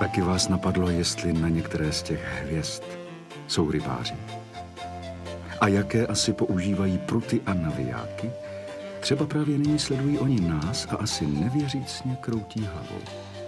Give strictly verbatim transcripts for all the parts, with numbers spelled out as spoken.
Taky vás napadlo, jestli na některé z těch hvězd jsou rybáři? A jaké asi používají pruty a navijáky? Třeba právě nyní sledují oni nás a asi nevěřícně kroutí hlavou.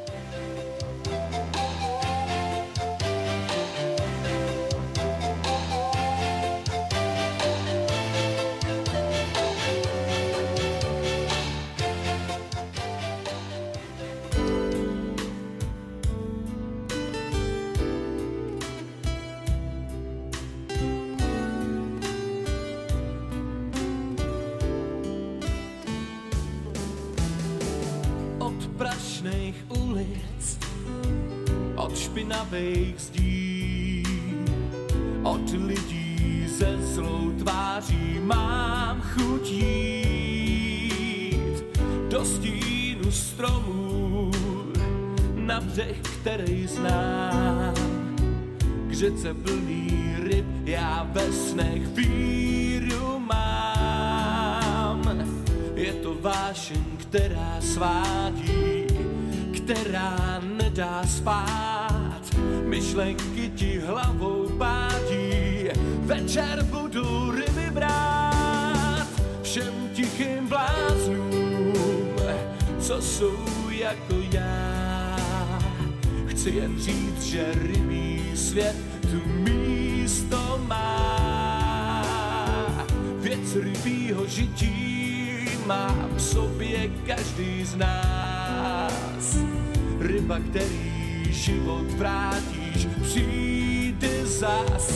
Zdí, od lidí ze zlou tváří mám chuť jít do stínu stromů na břeh, který znám, k řece plný ryb já ve snech víru mám. Je to vášeň, která svádí, která nedá spát. Myšlenky ti hlavou pádí, večer budu ryby brát všem tichým bláznům, co jsou jako já. Chci jen říct, že rybí svět tu místo má. Věc rybího žití má v sobě každý z nás. Ryba, který život vrátíš, přijde zas.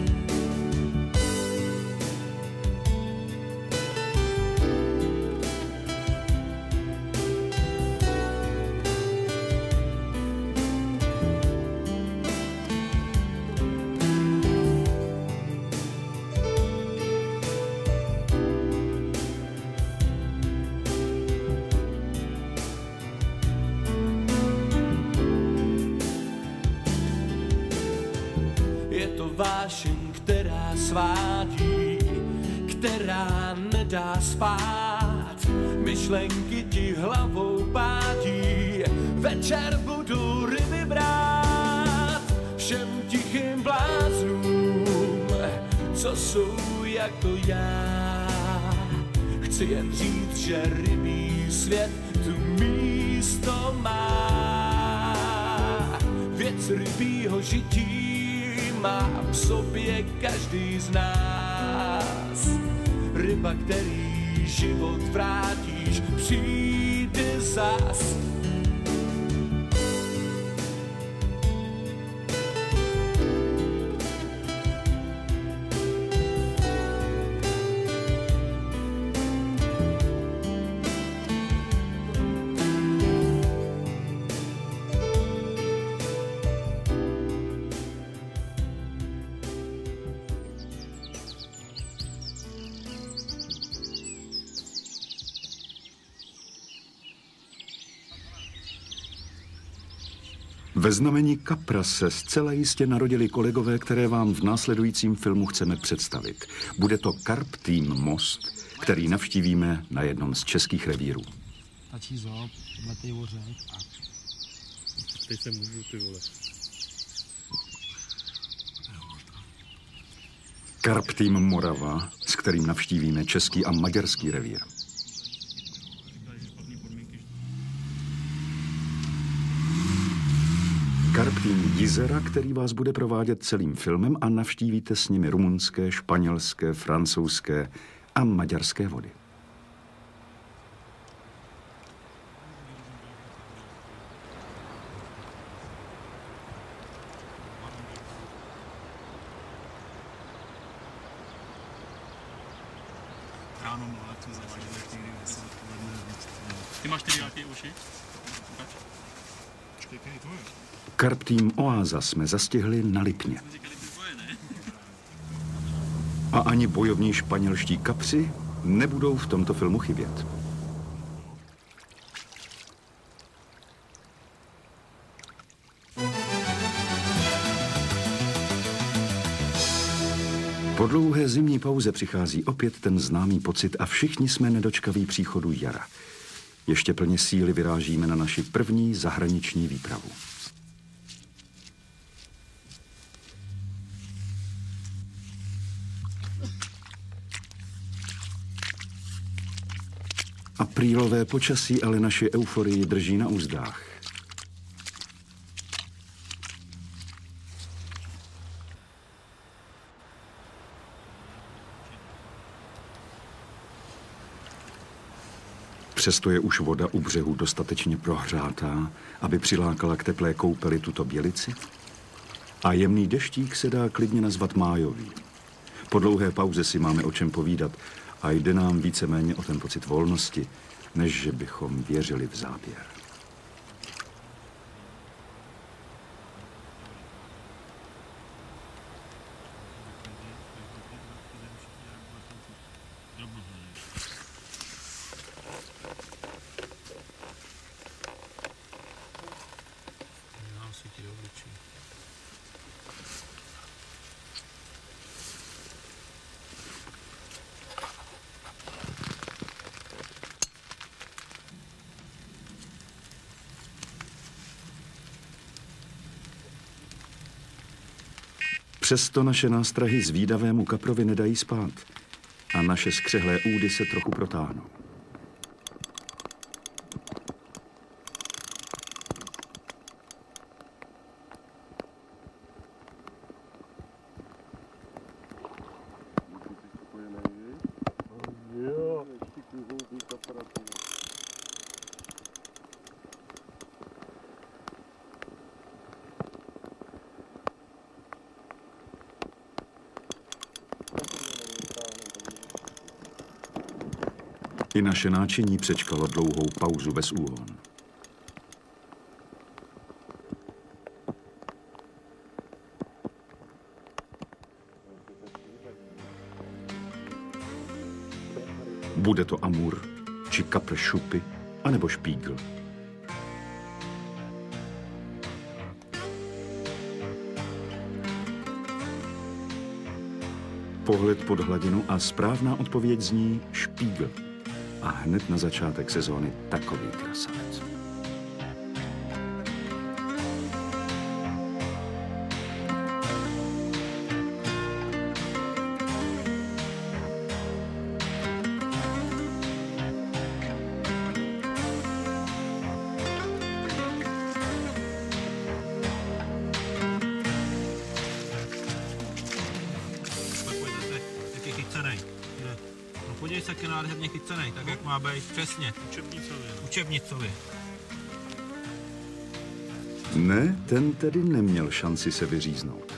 Vášeň, která svádí, která nedá spát. Myšlenky ti hlavou pádí, večer budu ryby brát všem tichým bláznům, co jsou jako já. Chci jen říct, že rybí svět tu místo má. Věc rybího žití má v sobě každý z nás. Ryba, který život vrátíš, přijde zas. Ve znamení kapra se zcela jistě narodili kolegové, které vám v následujícím filmu chceme představit. Bude to Carp Team Most, který navštívíme na jednom z českých revírů. Tačí zob, letej ořek a... Teď se můžu, ty vole. Carp Team Morava, s kterým navštívíme český a maďarský revír. Carp Team Jizera, který vás bude provádět celým filmem a navštívíte s nimi rumunské, španělské, francouzské a maďarské vody. Ty máš tedy nějaké uši? Carp Team Oáza jsme zastihli na Lipně. A ani bojovní španělští kapři nebudou v tomto filmu chybět. Po dlouhé zimní pauze přichází opět ten známý pocit a všichni jsme nedočkaví příchodu jara. Ještě plně síly vyrážíme na naši první zahraniční výpravu. Aprílové počasí ale naši euforii drží na uzdách. Přesto je už voda u břehu dostatečně prohřátá, aby přilákala k teplé koupeli tuto bělici. A jemný deštík se dá klidně nazvat májový. Po dlouhé pauze si máme o čem povídat a jde nám víceméně o ten pocit volnosti, než že bychom věřili v záběr. Přesto naše nástrahy zvídavému kaprovi nedají spát a naše skřehlé údy se trochu protáhnou. I naše náčiní přečkalo dlouhou pauzu bez úhon. Bude to amur, či kapr šupy, anebo špígl. Pohled pod hladinu a správná odpověď zní špígl. A hned na začátek sezóny takový krasavec. Podívej se, jak je nádherně chycený, tak jak má být, přesně. Učebnicově. Učebnicově. Ne, ten tedy neměl šanci se vyříznout.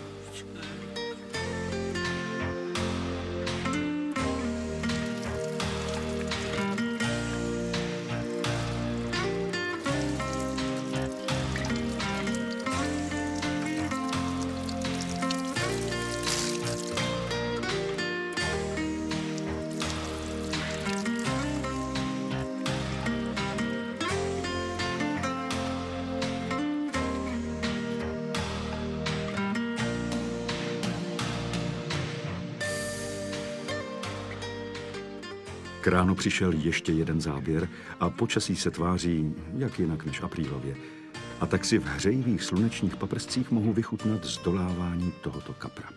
K ránu přišel ještě jeden záběr a počasí se tváří jak jinak než aprílově. A tak si v hřejivých slunečních paprscích mohu vychutnat zdolávání tohoto kapra.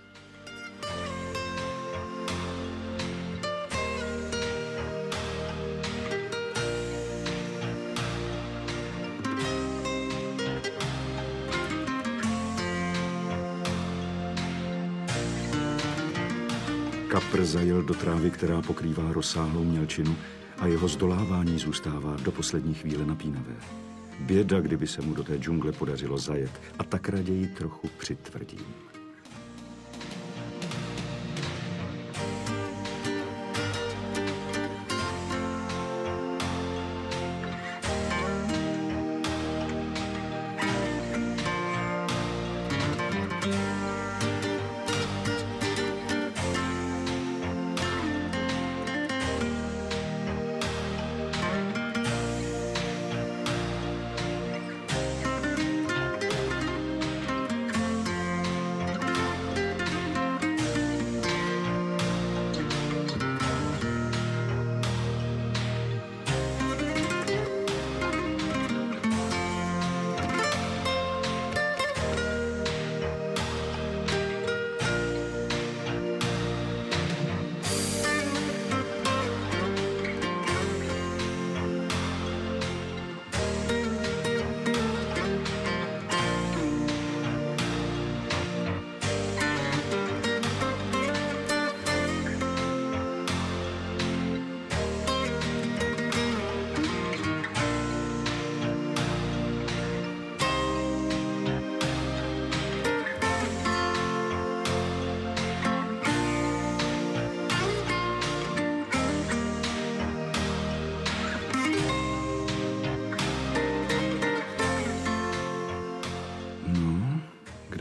Kapr zajel do trávy, která pokrývá rozsáhlou mělčinu a jeho zdolávání zůstává do poslední chvíle napínavé. Běda, kdyby se mu do té džungle podařilo zajet, a tak raději trochu přitvrdím.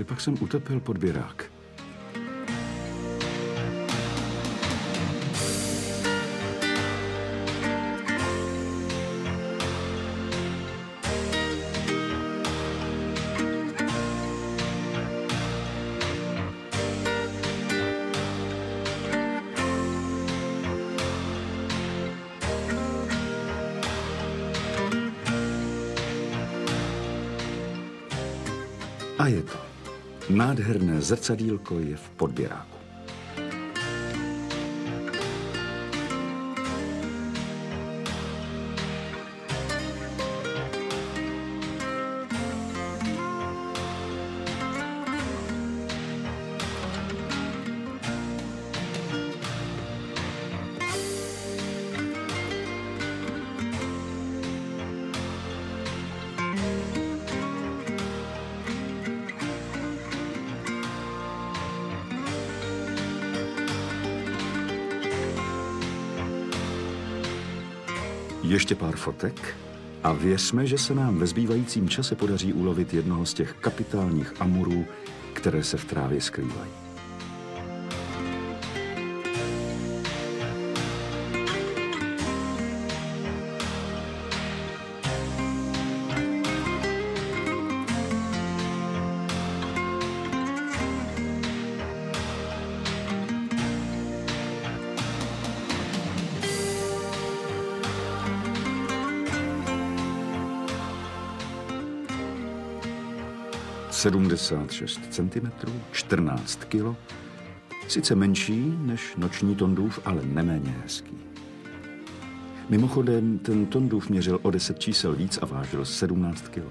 Kde pak jsem utopil podběrák? A je to. Nádherné zrcadýlko je v podběráku. Ještě pár fotek a věřme, že se nám ve zbývajícím čase podaří ulovit jednoho z těch kapitálních amurů, které se v trávě skrývají. sedmdesát šest centimetrů, čtrnáct kilo, sice menší než noční tondův, ale neméně hezký. Mimochodem, ten tondův měřil o deset čísel víc a vážil sedmnáct kilo.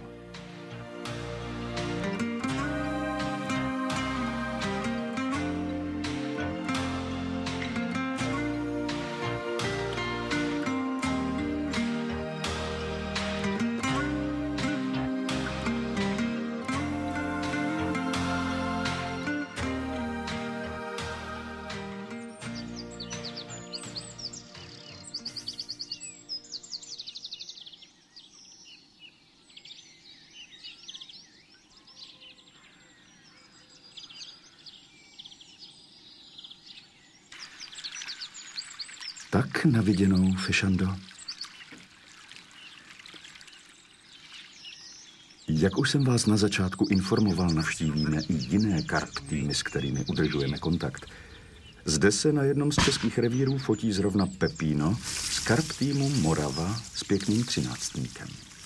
Tak na viděnou, Fišando. Jak už jsem vás na začátku informoval, navštívíme i jiné karp týmy, s kterými udržujeme kontakt. Zde se na jednom z českých revírů fotí zrovna Pepino z karp týmu Morava s pěkným třináctníkem.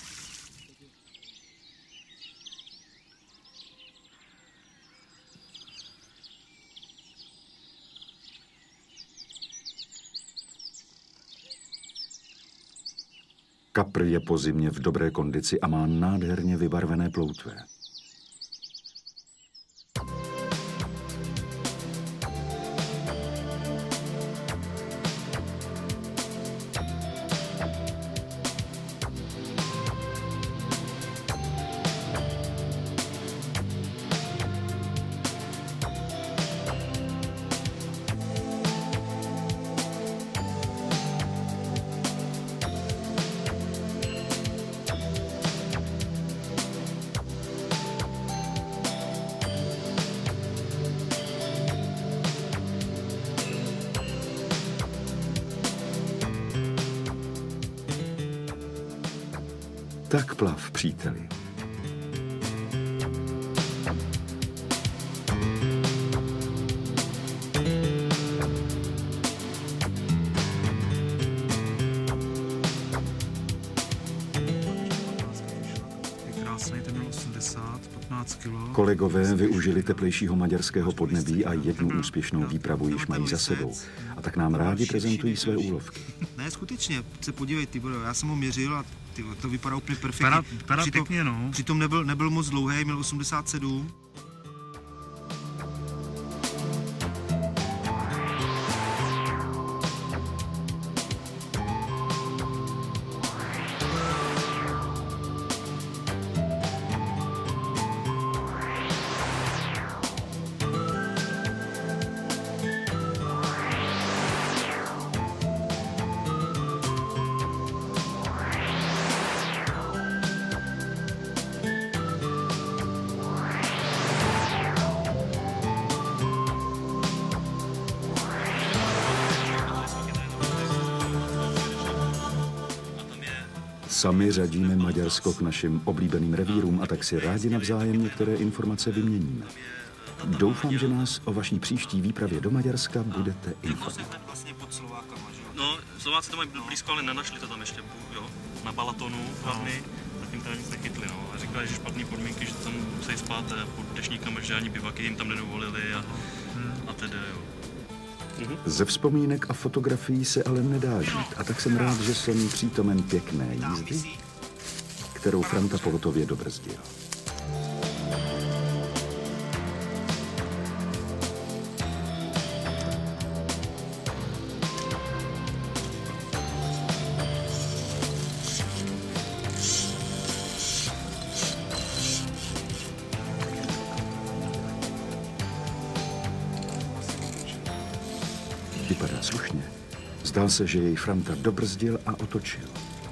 Kapr je po zimě v dobré kondici a má nádherně vybarvené ploutve. Tak plav, příteli. Kolegové využili teplejšího maďarského podnebí a jednu úspěšnou výpravu již mají za sebou. A tak nám rádi prezentují své úlovky. Ne, skutečně, se podívej, ty bro, já jsem ho měřil a ty, to vypadá úplně perfektně. Vypadá, vypadá přitom, pěkně, no. Přitom nebyl, nebyl moc dlouhý, měl osmdesát sedm. Sami řadíme Maďarsko k našim oblíbeným revírům a tak si rádi navzájem některé informace vyměníme. Doufám, že nás o vaší příští výpravě do Maďarska budete informovat. Vlastně pod Slovákama, že jo? No, Slováci to mají blízko, ale nenašli to tam ještě, jo. Na Balatonu hlavně, tak jim tam nic nechytli, no. A říkali, že špatné podmínky, že tam musí spát pod dešníkama, že ani bivaky jim tam nedovolili a, a tedy, jo. Mhm. Ze vzpomínek a fotografií se ale nedá žít, a tak jsem rád, že jsem přítomen pěkné jízdy, kterou Franta pohotově dobrzdil. Vypadá slušně. Zdá se, že jej Franta dobrzdil a otočil.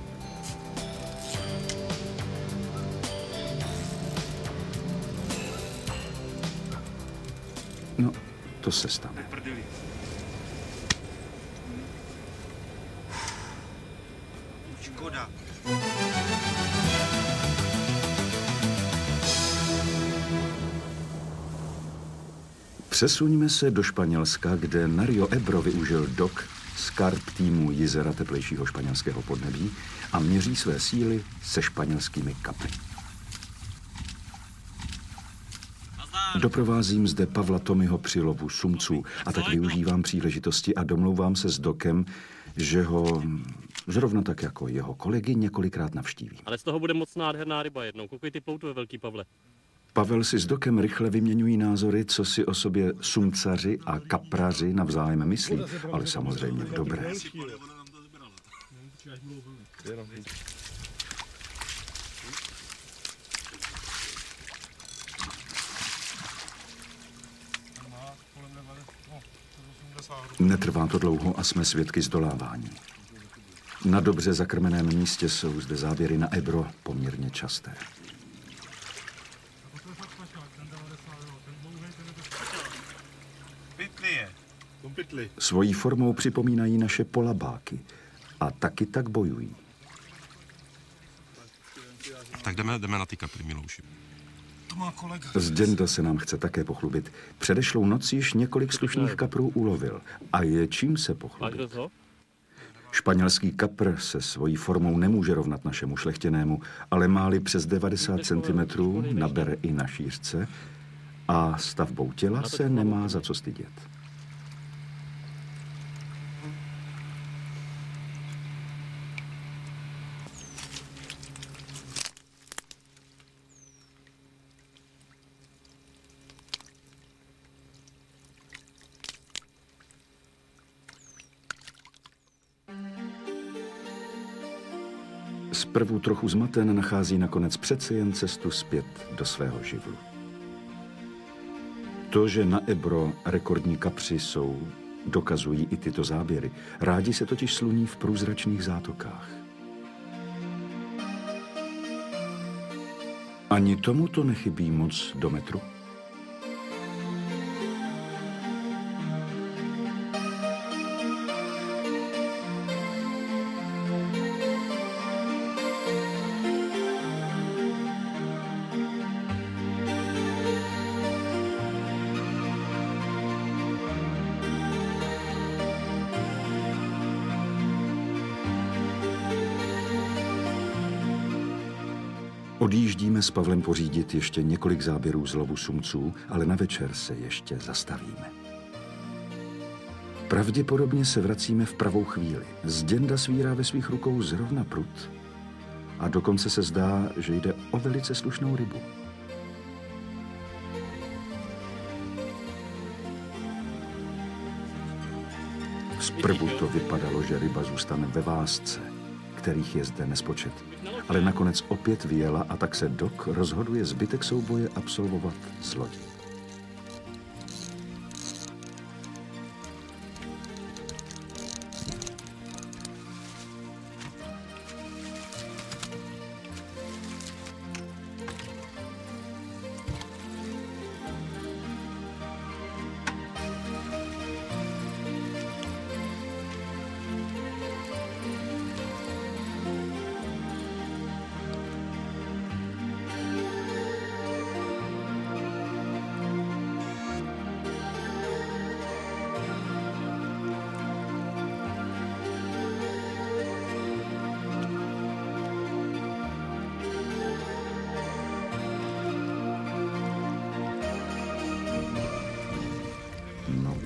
No, to se stane. Škoda. Přesuňme se do Španělska, kde na Rio Ebro využil Doc skarb týmu Jizera teplejšího španělského podnebí a měří své síly se španělskými kapry. Doprovázím zde Pavla Tomyho při lovu sumců a tak využívám příležitosti a domlouvám se s Docem, že ho zrovna tak jako jeho kolegy několikrát navštíví. Ale z toho bude moc nádherná ryba jednou. Koukej ty ploutve, velký Pavle. Pavel si s Docem rychle vyměňují názory, co si o sobě sumcaři a kapraři navzájem myslí, ale samozřejmě v dobré. Netrvá to dlouho a jsme svědky zdolávání. Na dobře zakrmeném místě jsou zde záběry na Ebro poměrně časté. Svojí formou připomínají naše polabáky a taky tak bojují. Tak jdeme, jdeme na ty kapry, Milouši. Zděnda se nám chce také pochlubit. Předešlou noc již několik slušných kaprů ulovil. A je čím se pochlubit. Španělský kapr se svojí formou nemůže rovnat našemu šlechtěnému, ale má-li přes devadesát centimetrů, nabere i na šířce a stavbou těla se nemá za co stydět. Zprvu trochu zmaten nachází nakonec přece jen cestu zpět do svého živlu. To, že na Ebro rekordní kapři jsou, dokazují i tyto záběry. Rádi se totiž sluní v průzračných zátokách. Ani tomuto nechybí moc do metru. Odjíždíme s Pavlem pořídit ještě několik záběrů z lovu sumců, ale na večer se ještě zastavíme. Pravděpodobně se vracíme v pravou chvíli. Zděnda svírá ve svých rukou zrovna prut a dokonce se zdá, že jde o velice slušnou rybu. Zprvu to vypadalo, že ryba zůstane ve vásce, kterých je zde nespočet. Ale nakonec opět vyjela a tak se Doc rozhoduje zbytek souboje absolvovat z lodi.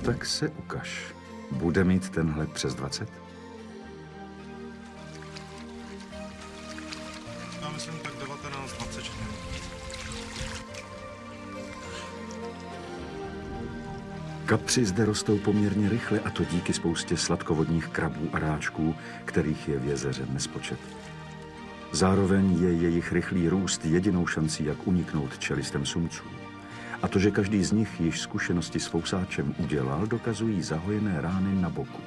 tak se ukaž. Bude mít tenhle přes dvacet? Já myslím tak devatenáct, dvacet čtyři. Kapři zde rostou poměrně rychle, a to díky spoustě sladkovodních krabů a ráčků, kterých je v jezeře nespočet. Zároveň je jejich rychlý růst jedinou šancí, jak uniknout čelistem sumců. A to, že každý z nich již zkušenosti s fousáčem udělal, dokazují zahojené rány na boku.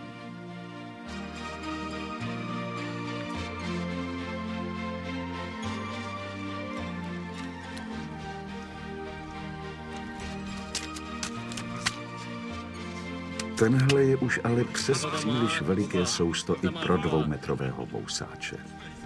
Tenhle je už ale přes příliš veliké sousto i pro dvoumetrového fousáče.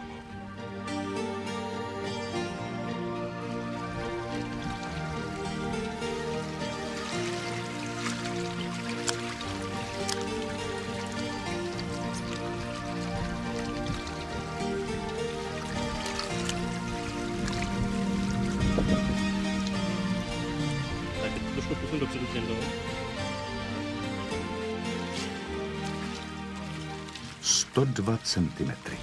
Trošku posun dopředu, Jendo. sto dva centimetry.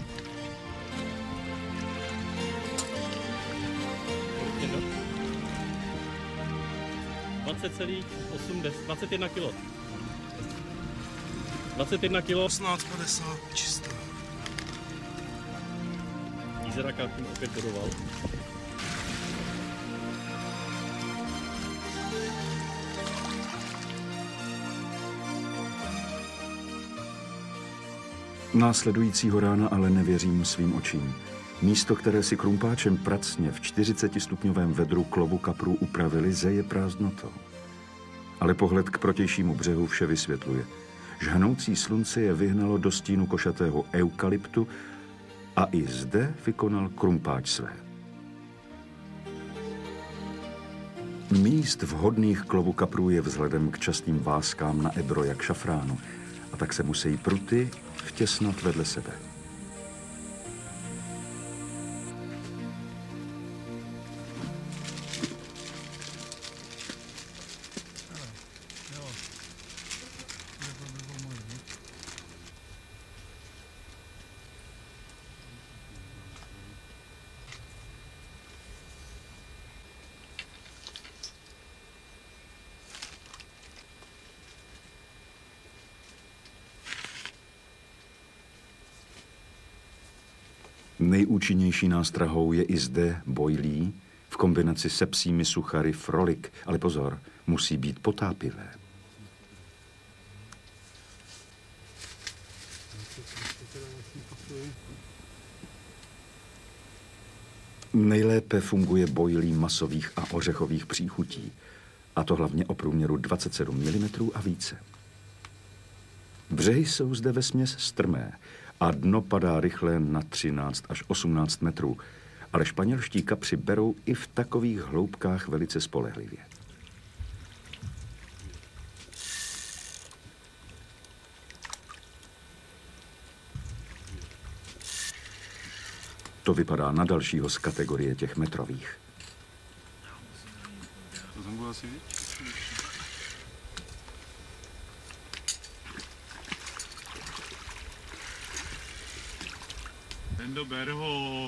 Jendo. dvacet celá osm, dvacet jedna kilo. dvacet jedna kilo. osmnáct padesát čisto. Jízeraka tím opět bodoval. Následujícího rána ale nevěřím svým očím. Místo, které si krumpáčem pracně v čtyřicetistupňovém vedru klovu kaprů upravili, zeje prázdnotou. Ale pohled k protějšímu břehu vše vysvětluje. Žhanoucí slunce je vyhnalo do stínu košatého eukalyptu a i zde vykonal krumpáč své. Míst vhodných k lovu kaprů je vzhledem k častým váskám na Ebro jak šafránu, a tak se musí pruty vtěsnat vedle sebe. Nejúčinnější nástrahou je i zde bojlí v kombinaci se psími suchary Frolik, ale pozor, musí být potápivé. Nejlépe funguje bojlí masových a ořechových příchutí, a to hlavně o průměru dvacet sedm milimetrů a více. Břehy jsou zde vesměs strmé a dno padá rychle na třináct až osmnáct metrů, ale španělští kapři berou i v takových hloubkách velice spolehlivě. To vypadá na dalšího z kategorie těch metrových. To tam bylo asi víc? Endo, ber ho.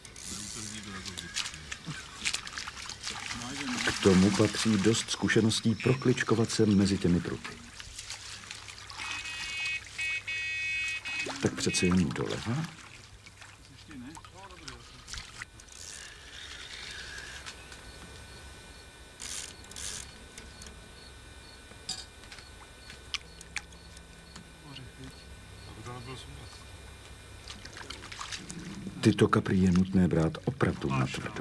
K tomu patří dost zkušeností prokličkovat se mezi těmi pruty. Tak přece jen doleva. Tyto kapry je nutné brát opravdu natvrdo.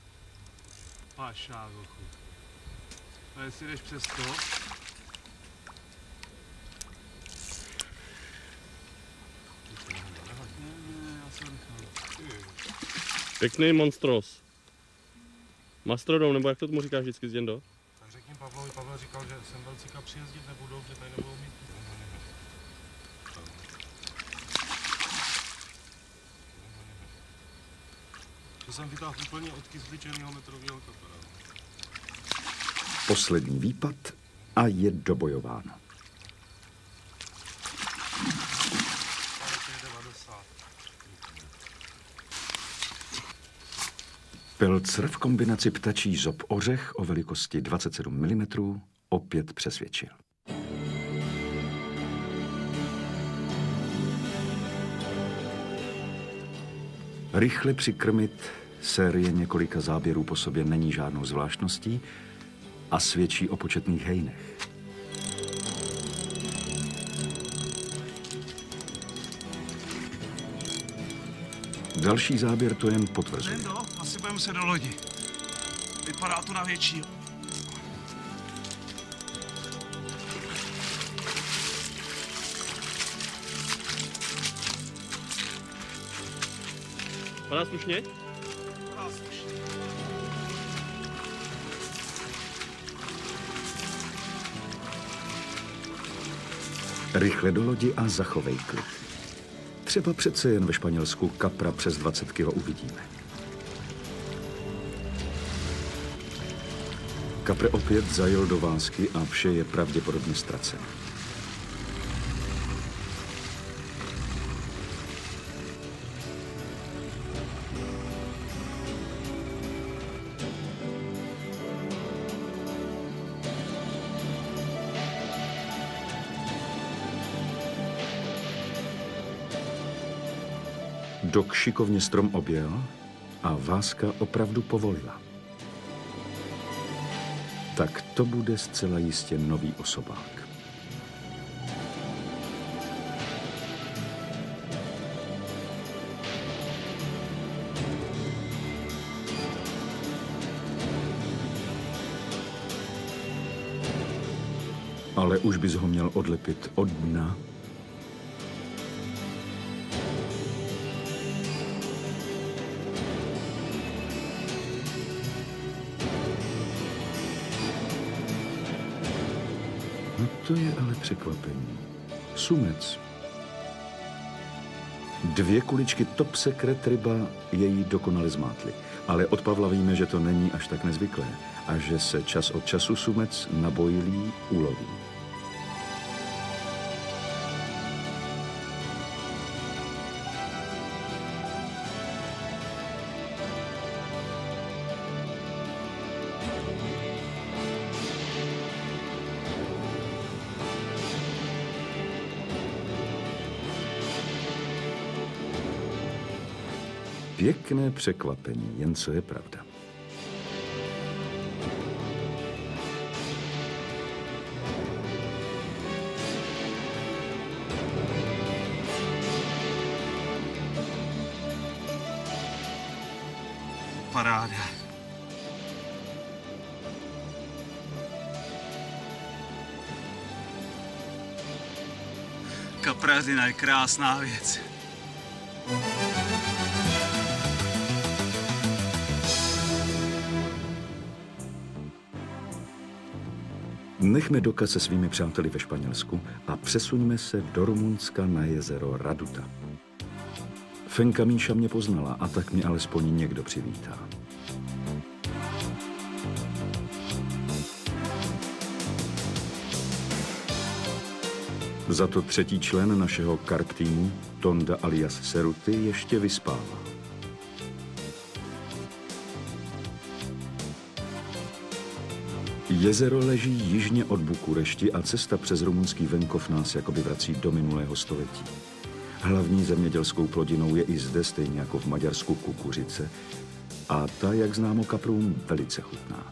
Pašá, gochu. A jestli jdeš přes to? Pěkný monstros. Mastrodon, nebo jak to tomu říkáš vždycky, Jendo? Tak řekni Pavlovi, Pavel říkal, že sem velcí kapři jezdit nebudou, že tady nebudou mít. To jsem vytáhl úplně od kyzličeného metrového kapra. Poslední výpad a je dobojováno. Pelcer v kombinaci ptačí zob ořech o velikosti dvacet sedm milimetrů opět přesvědčil. Rychle přikrmit série několika záběrů po sobě není žádnou zvláštností a svědčí o početných hejnech. Další záběr to jen potvrzuje. Lendo, asi budeme se do lodi. Vypadá to na větší. Padá slušně? Vypadá slušně. Rychle do lodi a zachovej klid. Třeba přece jen ve Španělsku kapra přes dvacet kilo uvidíme. Kapr opět zajel do vásky a vše je pravděpodobně ztracené. Dok šikovně strom objel a váska opravdu povolila. Tak to bude zcela jistě nový osobák. Ale už bys ho měl odlepit od dna. No to je ale překvapení. Sumec. Dvě kuličky top secret ryba její dokonale zmátly. Ale od Pavla víme, že to není až tak nezvyklé a že se čas od času sumec nabojilý uloví. Pěkné překvapení, jen co je pravda. Paráda. Kaprařina je krásná věc. Nechme Doka se svými přáteli ve Španělsku a přesuňme se do Rumunska na jezero Raduta. Fenka Míša mě poznala a tak mě alespoň někdo přivítá. Za to třetí člen našeho karp týmu, Tonda alias Seruty, ještě vyspává. Jezero leží jižně od Bukurešti a cesta přes rumunský venkov nás jakoby vrací do minulého století. Hlavní zemědělskou plodinou je i zde, stejně jako v Maďarsku, kukuřice a ta, jak známo kaprům, velice chutná.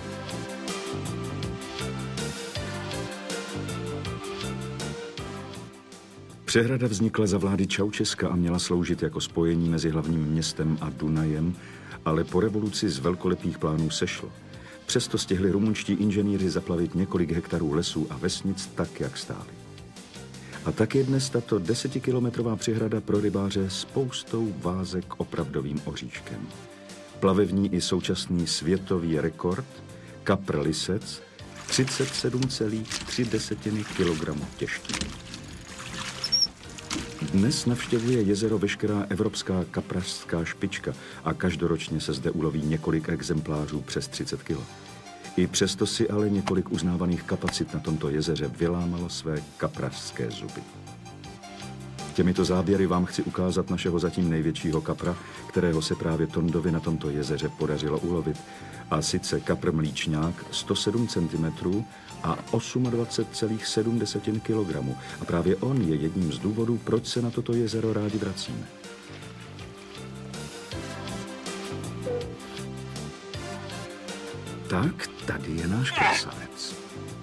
Přehrada vznikla za vlády Čaučeska a měla sloužit jako spojení mezi hlavním městem a Dunajem, ale po revoluci z velkolepých plánů sešlo. Přesto stihli rumunští inženýři zaplavit několik hektarů lesů a vesnic tak, jak stály. A tak je dnes tato desetikilometrová přehrada pro rybáře spoustou vázek opravdovým oříškem. Plavební i současný světový rekord, kapr lisec, třicet sedm celá tři kilogramu těžký. Dnes navštěvuje jezero veškerá evropská kaprařská špička a každoročně se zde uloví několik exemplářů přes třicet kilo. I přesto si ale několik uznávaných kapacit na tomto jezeře vylámalo své kaprařské zuby. Těmito záběry vám chci ukázat našeho zatím největšího kapra, kterého se právě Tondovi na tomto jezeře podařilo ulovit. A sice kapr mlíčňák sto sedm centimetrů a dvacet osm celá sedm kilogramů. A právě on je jedním z důvodů, proč se na toto jezero rádi vracíme. Tak, tady je náš krasavec.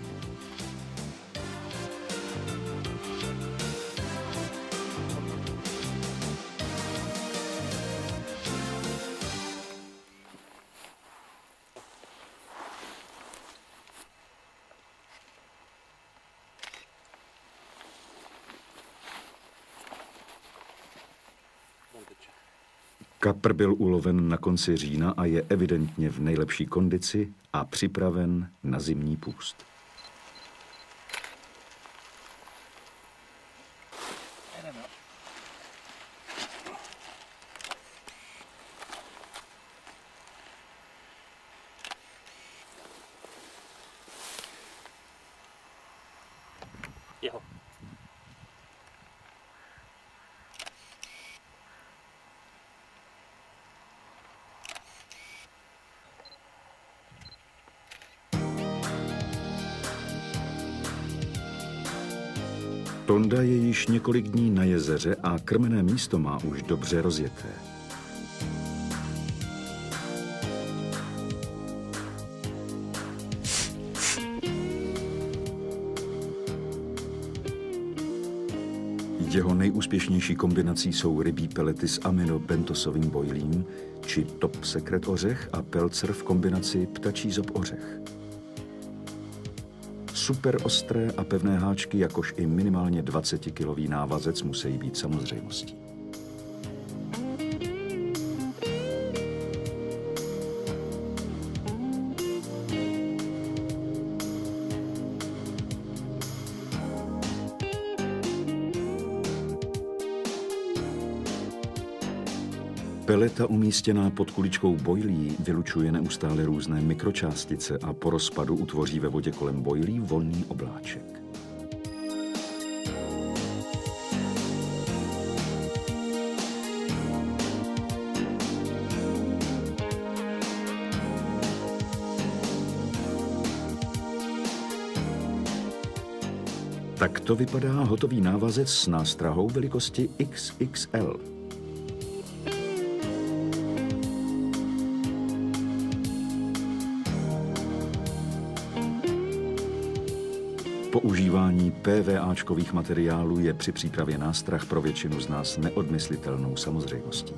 Kapr byl uloven na konci října a je evidentně v nejlepší kondici a připraven na zimní půst. Jeho. Tonda je již několik dní na jezeře a krmené místo má už dobře rozjeté. Jeho nejúspěšnější kombinací jsou rybí pelety s aminobentosovým bojlím, či top secret ořech a pelcer v kombinaci ptačí zob ořech. Super ostré a pevné háčky, jakož i minimálně dvacetikilový návazec musí být samozřejmostí. Peleta umístěná pod kuličkou bojlí vylučuje neustále různé mikročástice a po rozpadu utvoří ve vodě kolem bojlí volný obláček. Takto vypadá hotový návazec s nástrahou velikosti X X L. Používání PVAčkových materiálů je při přípravě nástrah pro většinu z nás neodmyslitelnou samozřejmostí.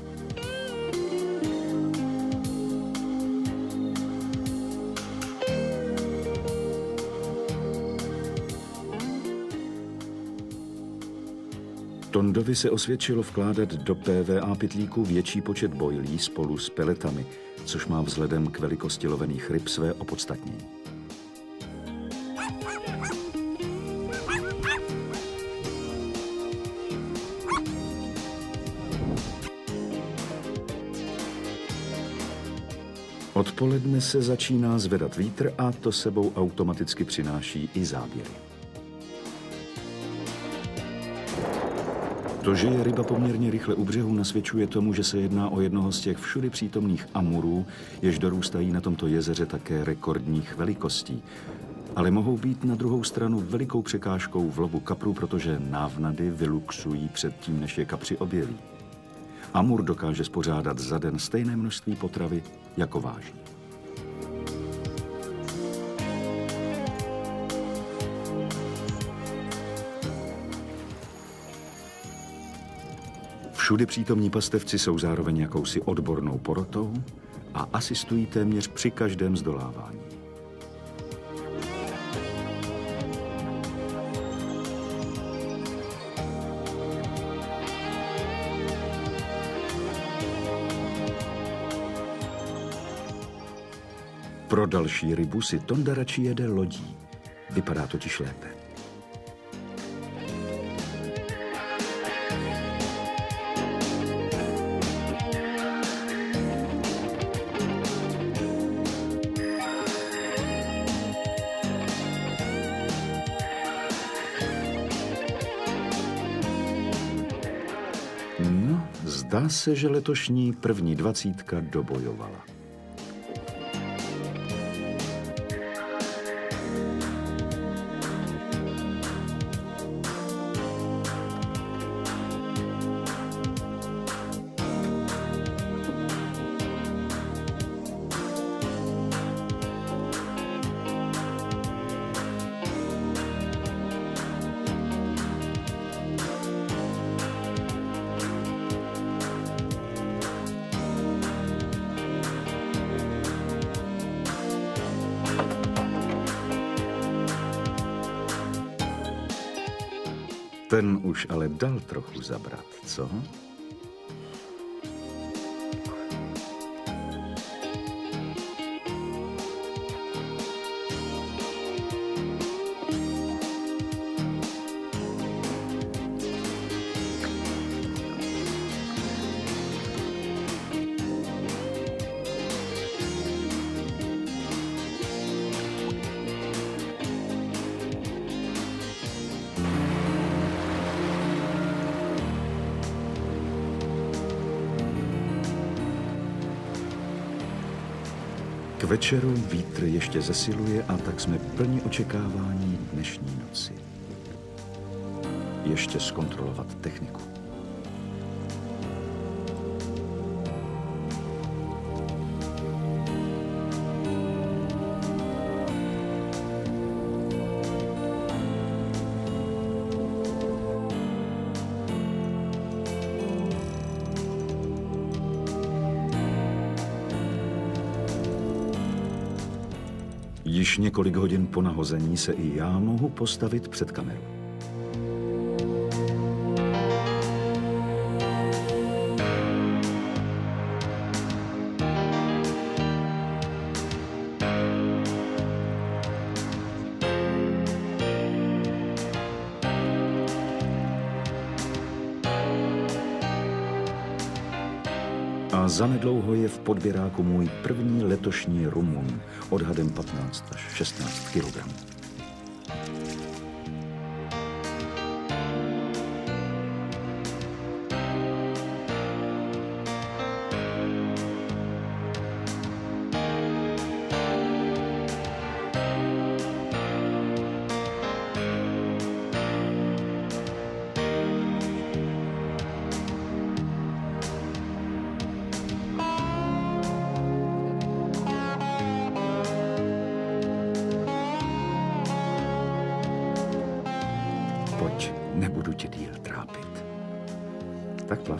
Tondovi se osvědčilo vkládat do P V A pytlíku větší počet bojlí spolu s peletami, což má vzhledem k velikosti lovených ryb své opodstatnění. Odpoledne se začíná zvedat vítr a to sebou automaticky přináší i záběry. To, že je ryba poměrně rychle u břehu, nasvědčuje tomu, že se jedná o jednoho z těch všudy přítomných amurů, jež dorůstají na tomto jezeře také rekordních velikostí. Ale mohou být na druhou stranu velikou překážkou v lovu kaprů, protože návnady vyluxují předtím, než je kapři objeví. Amur dokáže spořádat za den stejné množství potravy jako vážný. Všudy přítomní pastevci jsou zároveň jakousi odbornou porotou a asistují téměř při každém zdolávání. Pro další rybu si Tonda radši jede lodí. Vypadá totiž lépe. zdá se, že letošní první dvacítka dobojovala. Ten už ale dal trochu zabrat, co? K večeru vítr ještě zesiluje a tak jsme plni očekávání dnešní noci. Ještě zkontrolovat techniku. Již několik hodin po nahození se i já mohu postavit před kameru. A zanedlouho je v podběráku můj první letošní rumun, odhadem patnáct až šestnáct kilogramů. Pojď, nebudu tě díl trápit. Tak plav.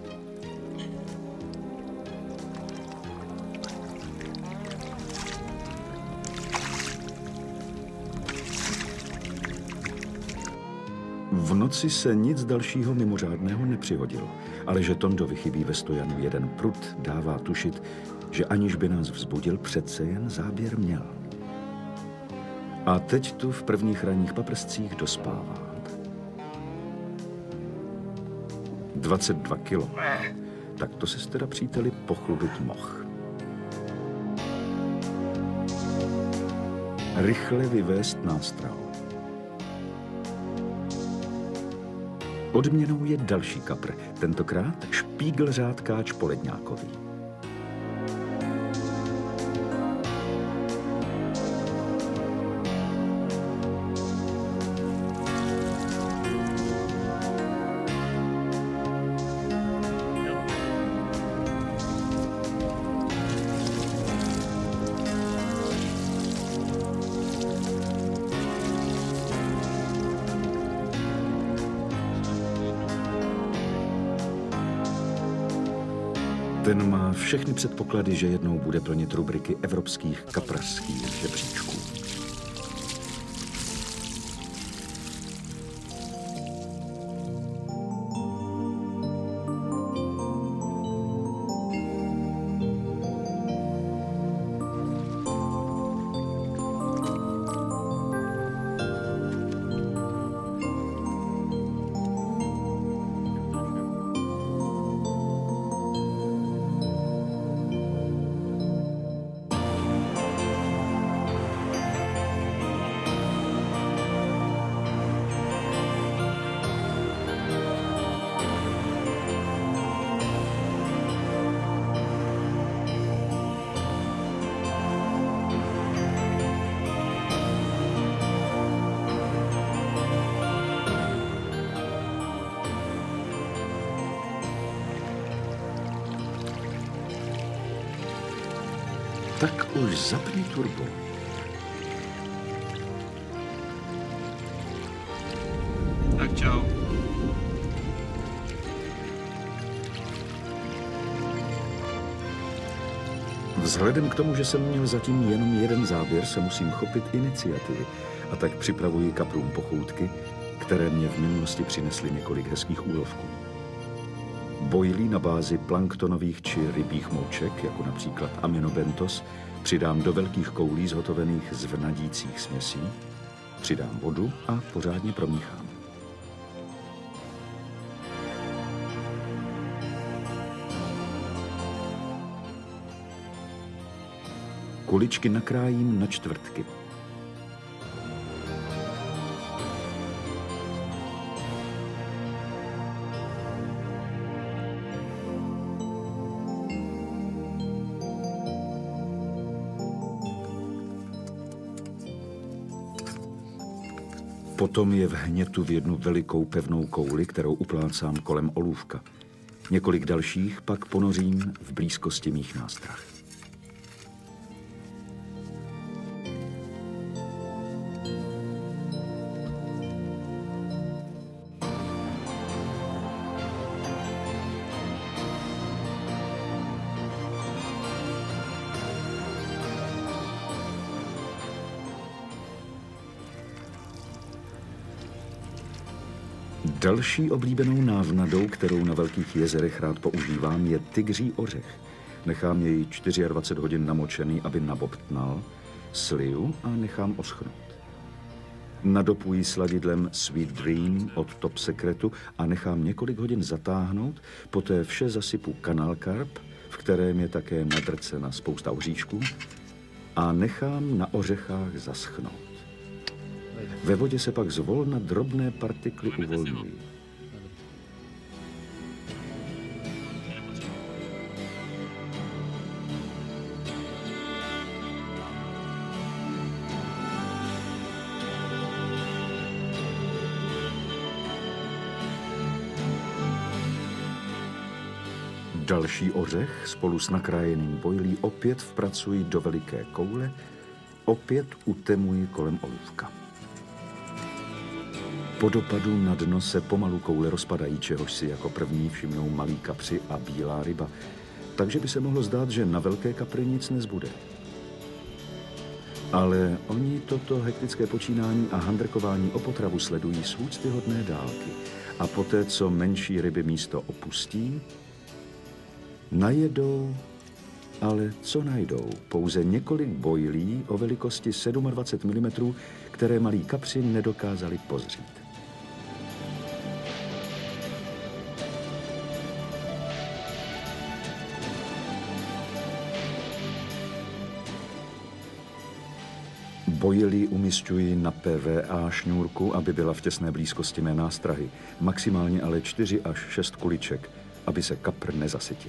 V noci se nic dalšího mimořádného nepřihodilo, ale že Tondovi chybí ve stojanu jeden prut, dává tušit, že aniž by nás vzbudil, přece jen záběr měl. A teď tu v prvních ranních paprscích dospává. dvacet dva kilo. Tak to se teda, příteli, pochlubit mohl. Rychle vyvést nástrahu. Odměnou je další kapr, tentokrát špíglřádkáč poledňákový. Ten má všechny předpoklady, že jednou bude plnit rubriky evropských kaprařských žebříčků. už zapni turbo. Tak čau. Vzhledem k tomu, že jsem měl zatím jenom jeden záběr, se musím chopit iniciativy a tak připravuji kaprům pochoutky, které mě v minulosti přinesly několik hezkých úlovků. Boilí na bázi planktonových či rybích mouček, jako například aminobentos, přidám do velkých koulí zhotovených z vnadících směsí, přidám vodu a pořádně promíchám. Kuličky nakrájím na čtvrtky. Potom je vhnětu v jednu velikou pevnou kouli, kterou uplácám kolem olůvka. Několik dalších pak ponořím v blízkosti mých nástrah. Další oblíbenou návnadou, kterou na velkých jezerech rád používám, je tygří ořech. Nechám jej dvacet čtyři hodin namočený, aby nabobtnal, sliju a nechám oschnout. Nadopuji sladidlem Sweet Dream od Top Secretu a nechám několik hodin zatáhnout, poté vše zasypu Canal Carb, v kterém je také nadrcena spousta oříšků, a nechám na ořechách zaschnout. Ve vodě se pak zvolna drobné partikly uvolňují. Další ořech spolu s nakrájeným boilí opět vpracuji do veliké koule, opět utemuji kolem olůvka. Po dopadu na dno se pomalu koule rozpadají, čehož si jako první všimnou malí kapři a bílá ryba, takže by se mohlo zdát, že na velké kapry nic nezbude. Ale oni toto hektické počínání a handrkování o potravu sledují z úctyhodné dálky a poté, co menší ryby místo opustí, najedou, ale co najdou? Pouze několik boilí o velikosti dvacet sedm milimetrů, které malí kapři nedokázali pozřít. Boilí umisťuji na P V A šňůrku, aby byla v těsné blízkosti mé nástrahy. Maximálně ale čtyři až šest kuliček, aby se kapr nezasytil.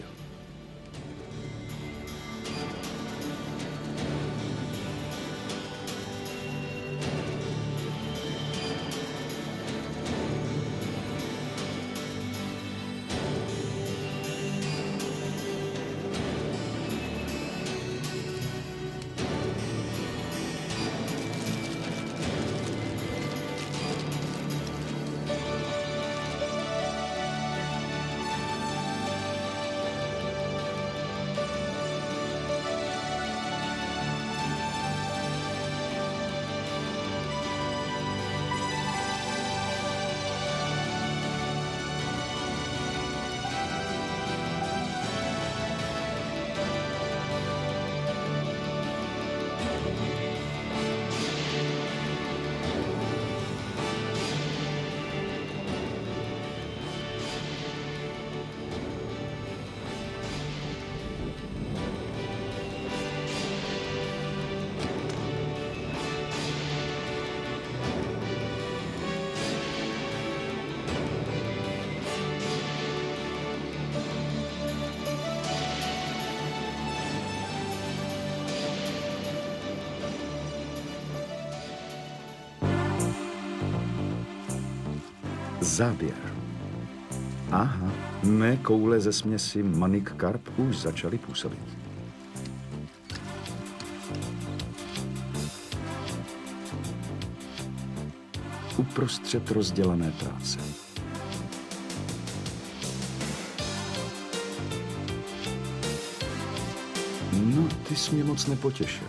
Záběr. Aha, mé koule ze směsi Manik Carp už začaly působit. uprostřed rozdělané práce. No, ty jsi mě moc nepotěšil.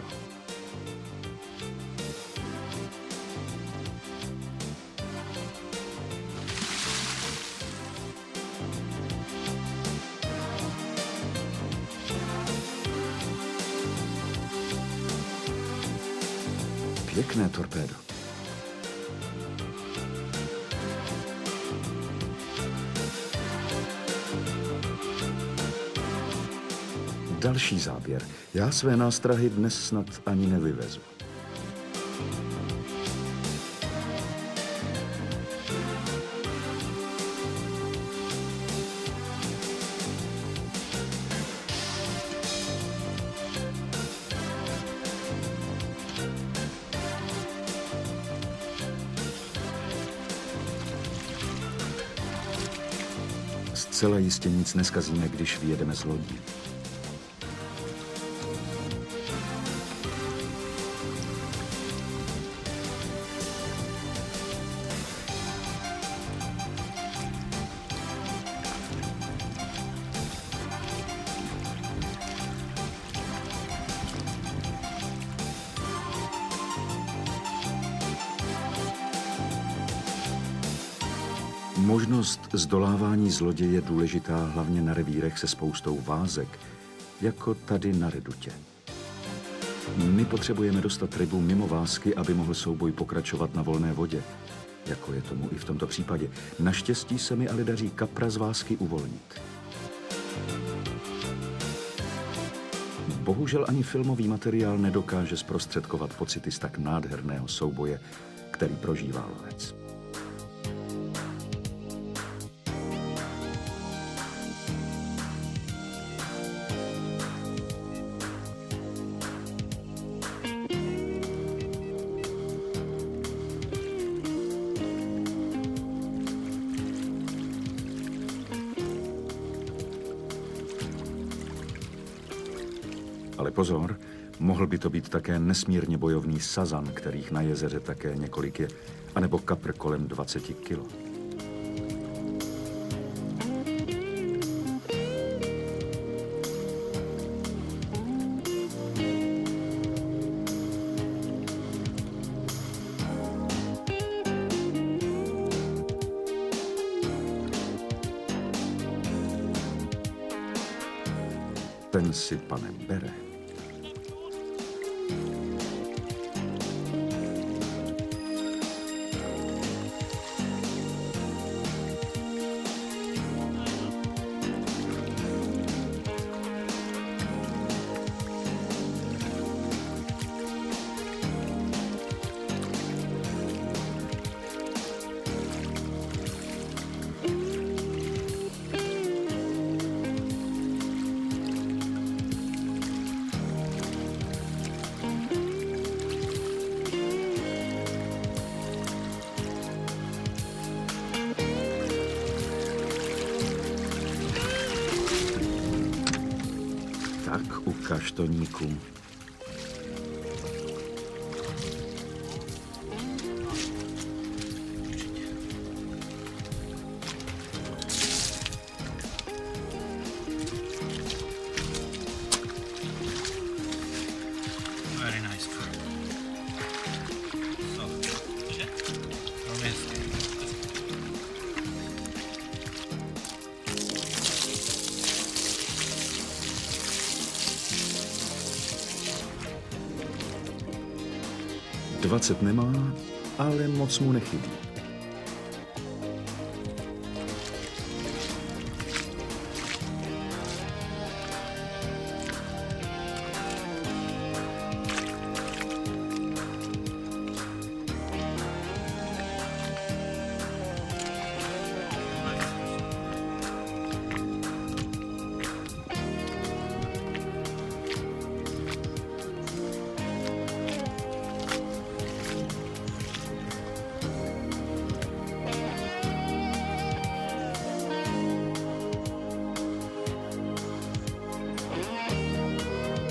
Pěkné torpédo. Další záběr. Já své nástrahy dnes snad ani nevyvezu. Zcela jistě nic neskazíme, když vyjedeme z lodí. Možnost zdolávání zloděje je důležitá hlavně na revírech se spoustou vázek, jako tady na Redutě. My potřebujeme dostat rybu mimo vázky, aby mohl souboj pokračovat na volné vodě, jako je tomu i v tomto případě. Naštěstí se mi ale daří kapra z vázky uvolnit. Bohužel ani filmový materiál nedokáže zprostředkovat pocity z tak nádherného souboje, který prožívá lovec. Ale pozor, mohl by to být také nesmírně bojovný sazan, kterých na jezeře také několik je, anebo kapr kolem dvaceti kilo. Ten si, pane, bere. Tak ukaž toníku. Very nice. So, že? Velmi hezky. Dvacet nemá, ale moc mu nechybí.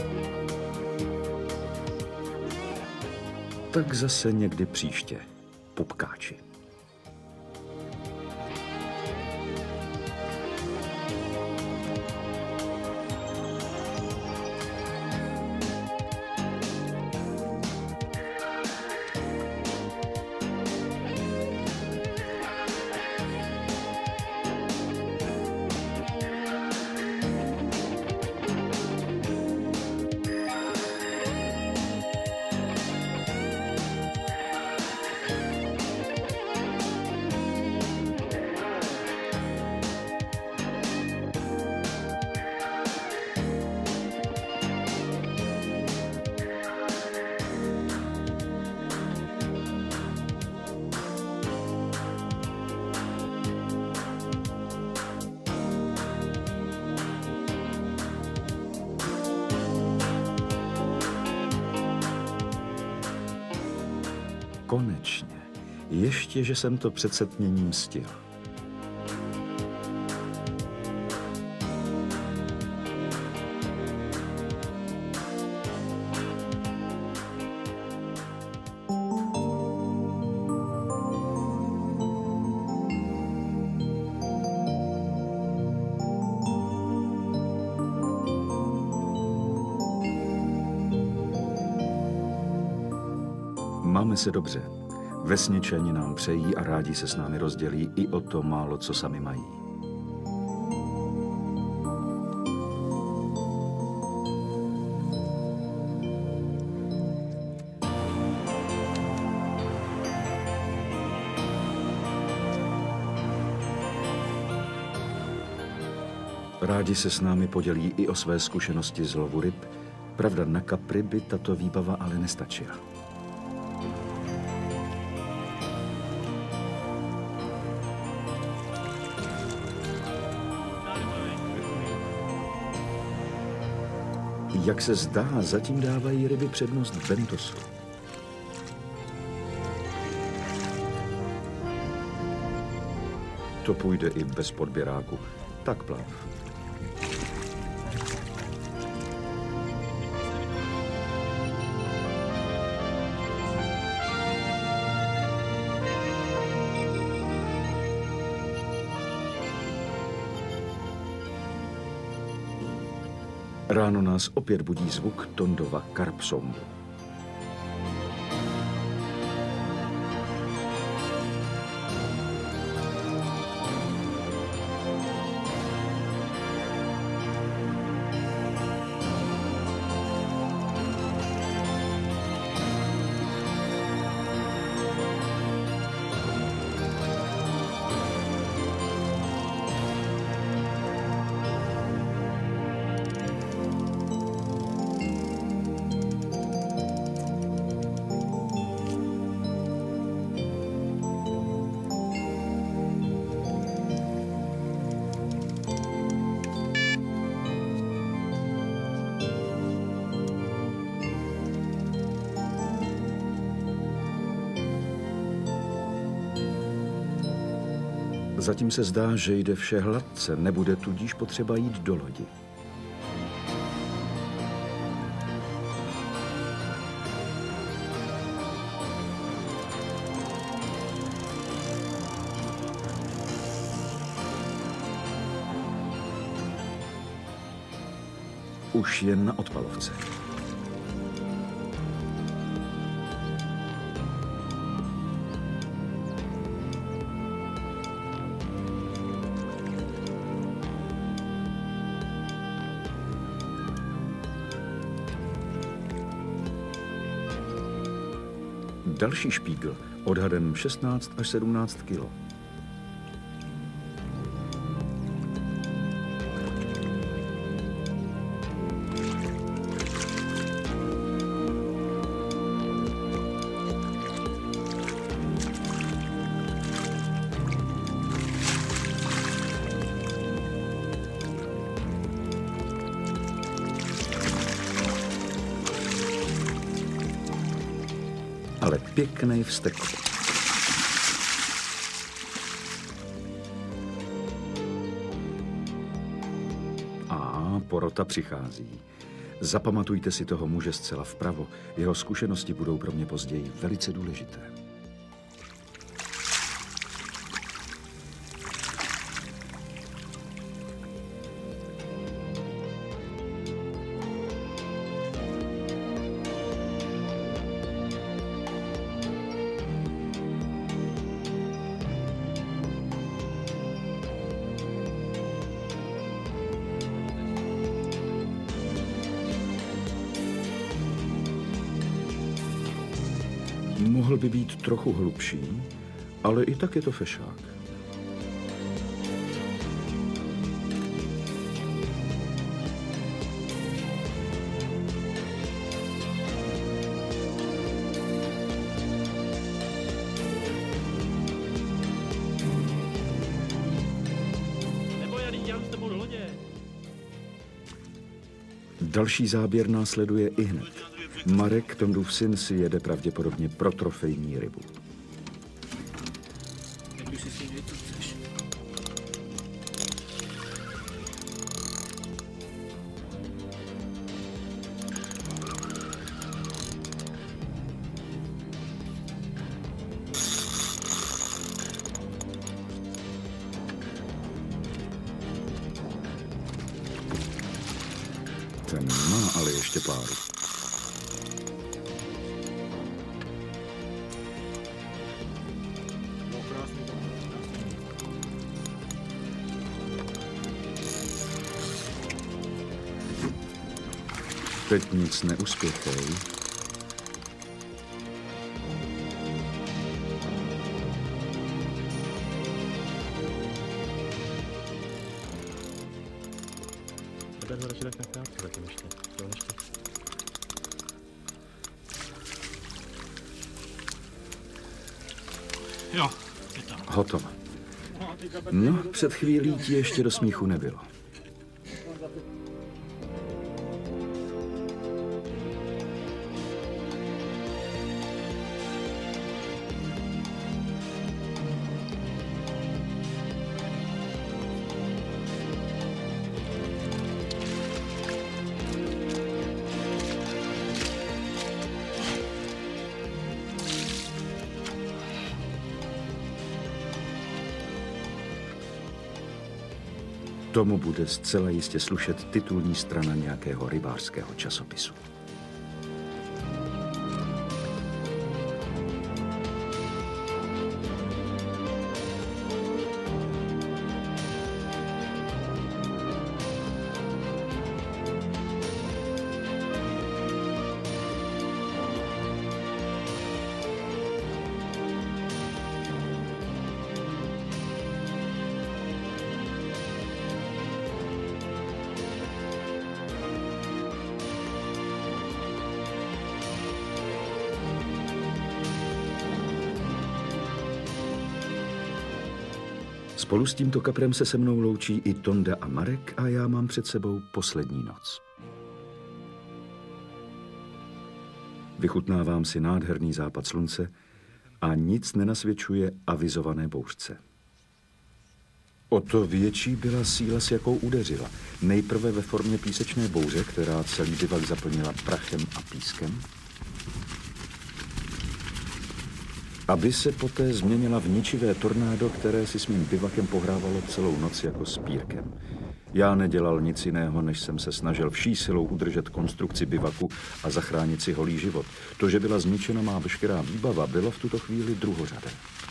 Tak zase někdy příště. pupkáči. Konečně. Ještě, že jsem to před setměním stihl. Máme se dobře. Vesničani nám přejí a rádi se s námi rozdělí i o to málo, co sami mají. Rádi se s námi podělí i o své zkušenosti z lovu ryb. Pravda, na kapry by tato výbava ale nestačila. Jak se zdá, zatím dávají ryby přednost bentosu. To půjde i bez podběráku. Tak plav. Ráno nás opět budí zvuk Tondova karpsongu. Zatím se zdá, že jde vše hladce, nebude tudíž potřeba jít do lodi. Už jen na odpalovce. Další špígl odhadem šestnáct až sedmnáct kilo. Ale pěkný vztek. A porota přichází. Zapamatujte si toho muže zcela vpravo. Jeho zkušenosti budou pro mě později velice důležité. Mohl by být trochu hlubší, ale i tak je to fešák. Další záběr následuje ihned. Marek, Tondův syn, si jede pravděpodobně pro trofejní rybu. Ten má ale ještě páru. Teď nic neuspěchej. Jo, je to. Hotovo. No, před chvílí ti ještě do smíchu nebylo. Tomu bude zcela jistě slušet titulní strana nějakého rybářského časopisu. Spolu s tímto kaprem se se mnou loučí i Tonda a Marek a já mám před sebou poslední noc. Vychutnávám si nádherný západ slunce a nic nenasvědčuje avizované bouřce. O to větší byla síla, s jakou udeřila. Nejprve ve formě písečné bouře, která celý bivak zaplnila prachem a pískem, aby se poté změnila v ničivé tornádo, které si s mým bivakem pohrávalo celou noc jako s pírkem. Já nedělal nic jiného, než jsem se snažil vší silou udržet konstrukci bivaku a zachránit si holý život. To, že byla zničena má veškerá výbava, bylo v tuto chvíli druhořadé.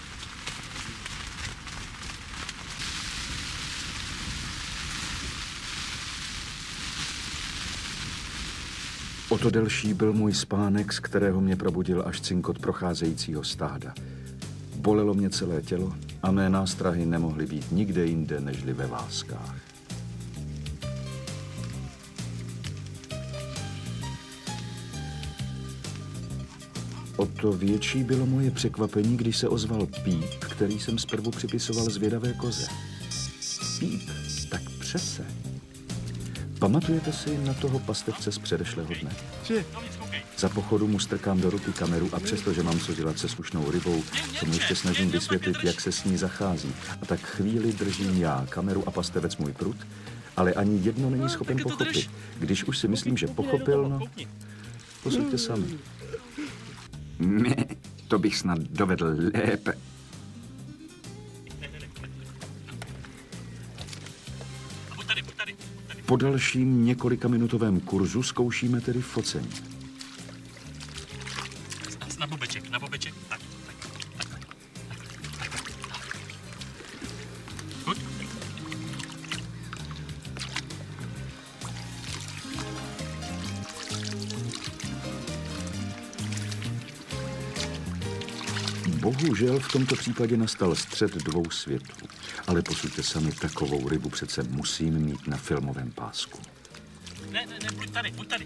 O to delší byl můj spánek, z kterého mě probudil až cinkot procházejícího stáda. Bolelo mě celé tělo a mé nástrahy nemohly být nikde jinde, nežli ve váskách. O to větší bylo moje překvapení, když se ozval píp, který jsem zprvu připisoval zvědavé koze. Píp, tak přece. Pamatujete si na toho pastevce z předešlého dne? Za pochodu mu strkám do ruky kameru a přestože mám co dělat se slušnou rybou, se mu ještě snažím vysvětlit, jak se s ní zachází. A tak chvíli držím já kameru a pastevec můj prut, ale ani jedno není schopen pochopit. Když už si myslím, že pochopil, no, posuďte sami. Ne, to bych snad dovedl lépe. Po dalším několika minutovém kurzu zkoušíme tedy focení. Na bobeček, na bobeček. Tak, tak, tak, tak, tak, tak. Pojď. Bohužel v tomto případě nastal střet dvou světů. Ale posuďte sami, takovou rybu přece musím mít na filmovém pásku. Ne, ne, ne, buď tady, buď tady.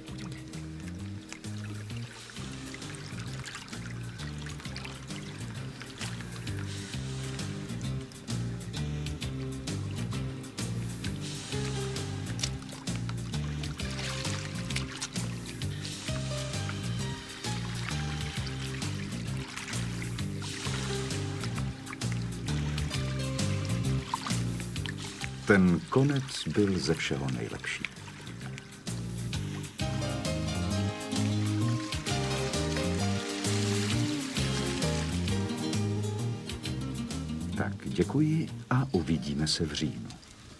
Ten konec byl ze všeho nejlepší. Tak děkuji a uvidíme se v říjnu.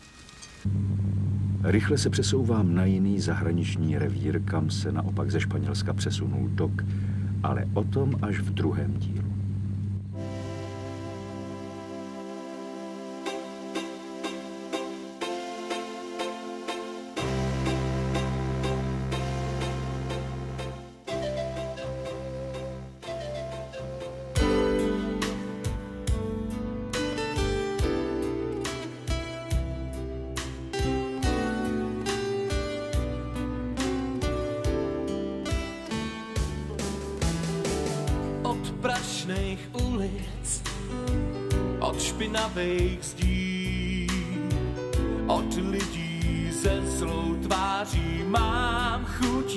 Rychle se přesouvám na jiný zahraniční revír, kam se naopak ze Španělska přesunul Doc, ale o tom až v druhém dílu. Prašných ulic, od špinavých zdí, od lidí ze zlou tváří mám chuť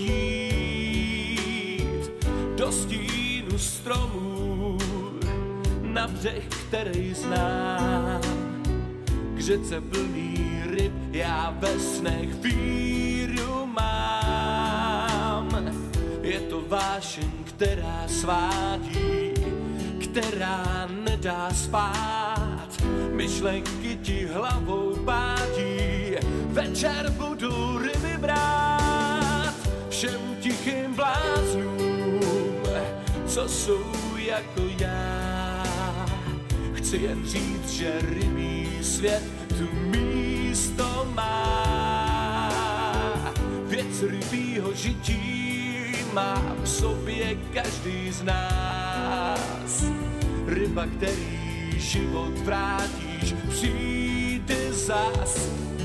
jít do stínu stromů na břeh, který znám, k řece plný ryb já ve snech víru mám. Je to vášeň, která svádí, která nedá spát, myšlenky ti hlavou pádí, večer budu ryby brát všem tichým bláznům, co jsou jako já. Chci jen říct, že rybí svět tu místo má, věc rybího žití má v sobě každý z nás. Ryba, který život vrátíš, přijde zas.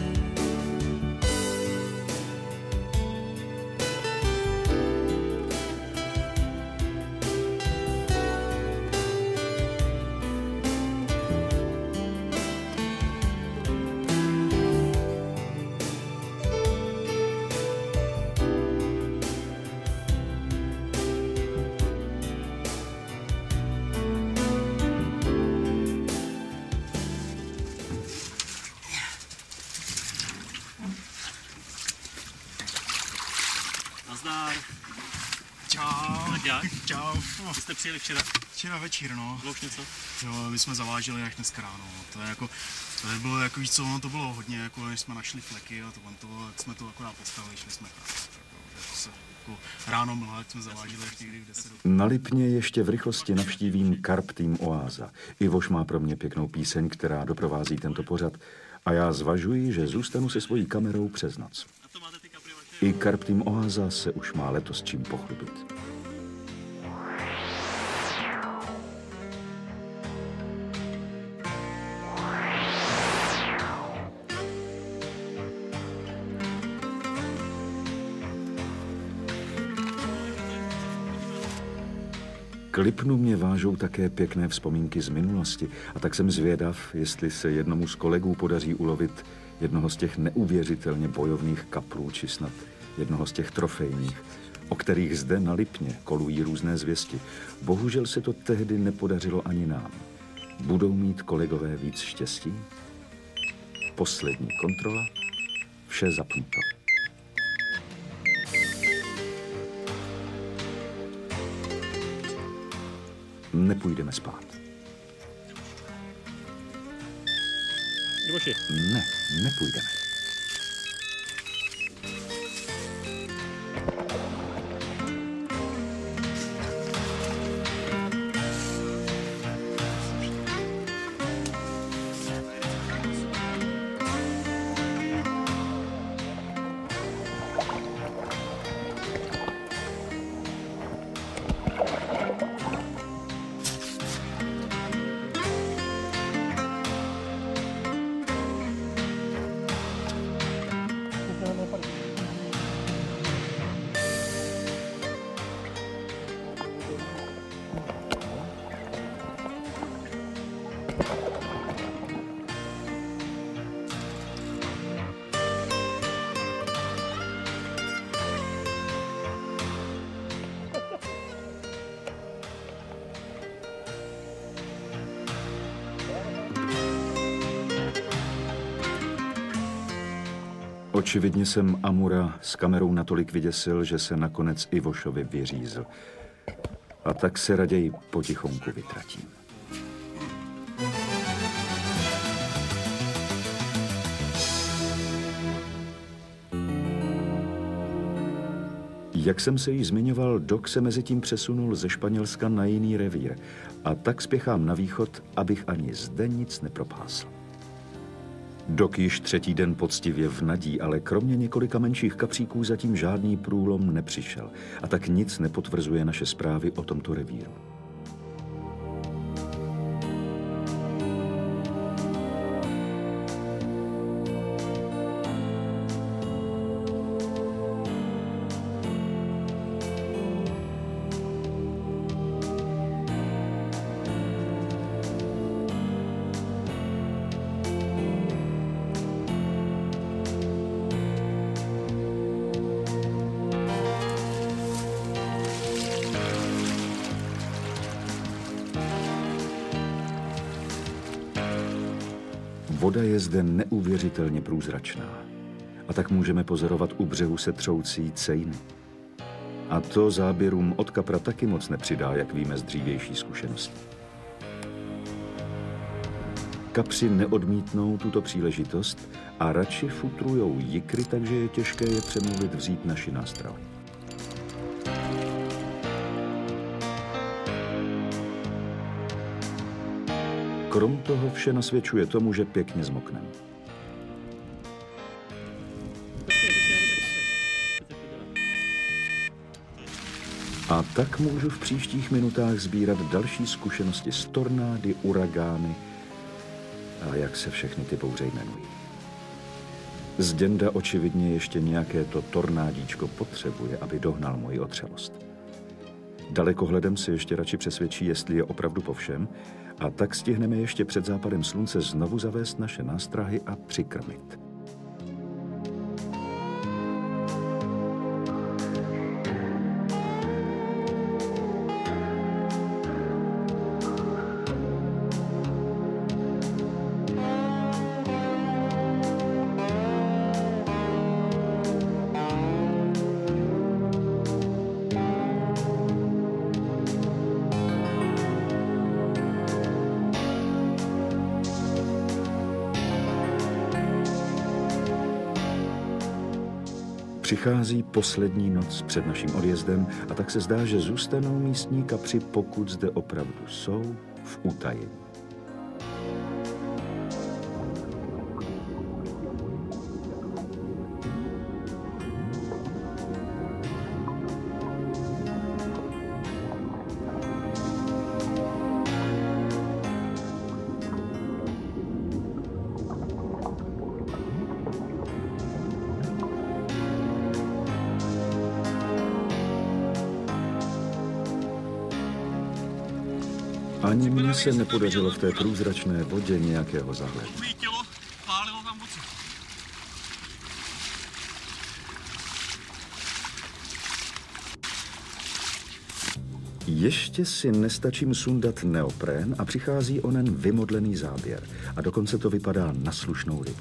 Nazdar. Čau. Tak jak? Čau. No, Vy jste přijeli včera? včera večer, no. Bylo už něco? Jo, my jsme zaváželi až dneska ráno. No. To je jako, to je bylo jako víc co, ono to bylo hodně, jako než jsme našli fleky a to, to bylo, jak jsme to akorát postavili, šli jsme tak, jako, že se, jako ráno mlha, jak jsme zaváželi až někdy v deset. Na Lipně ještě v rychlosti navštívím Carp Team Oáza. Ivoš má pro mě pěknou píseň, která doprovází tento pořad a já zvažuji, že zůstanu se svojí kamerou přes noc. I Carp Team Oáza se už má letos čím pochlubit. K Lipnu mě vážou také pěkné vzpomínky z minulosti a tak jsem zvědav, jestli se jednomu z kolegů podaří ulovit jednoho z těch neuvěřitelně bojovných kaprů, či snad jednoho z těch trofejních, o kterých zde na Lipně kolují různé zvěsti. Bohužel se to tehdy nepodařilo ani nám. Budou mít kolegové víc štěstí? Poslední kontrola, vše zapnuto. Nepůjdeme spát. Ivoši. Ne, nepůjdeme. Očividně jsem Amura s kamerou natolik vyděsil, že se nakonec Ivošovi vyřízl. A tak se raději potichonku vytratím. Jak jsem se již zmiňoval, Dok se mezi tím přesunul ze Španělska na jiný revír a tak spěchám na východ, abych ani zde nic nepropásl. Dok již třetí den poctivě vnadí, ale kromě několika menších kapříků zatím žádný průlom nepřišel a tak nic nepotvrzuje naše zprávy o tomto revíru. Voda je zde neuvěřitelně průzračná a tak můžeme pozorovat u břehu se třoucí cejny. A to záběrům od kapra taky moc nepřidá, jak víme z dřívější zkušenosti. Kapři neodmítnou tuto příležitost a radši futrujou jikry, takže je těžké je přemluvit vzít naši nástrahu. Krom toho vše nasvědčuje tomu, že pěkně zmokneme. A tak můžu v příštích minutách sbírat další zkušenosti z tornády, uragány a jak se všechny ty bouře jmenují. Zděnda očividně ještě nějaké to tornádíčko potřebuje, aby dohnal moji otřelost. Dalekohledem se ještě radši přesvědčí, jestli je opravdu po všem, a tak stihneme ještě před západem slunce znovu zavést naše nástrahy a přikrmit. Přichází poslední noc před naším odjezdem a tak se zdá, že zůstanou místní kapři, pokud zde opravdu jsou, v utajení. Ani mně se nepodařilo v té průzračné vodě nějakého zahledu. Ještě si nestačím sundat neoprén a přichází onen vymodlený záběr. A dokonce to vypadá na slušnou rybu.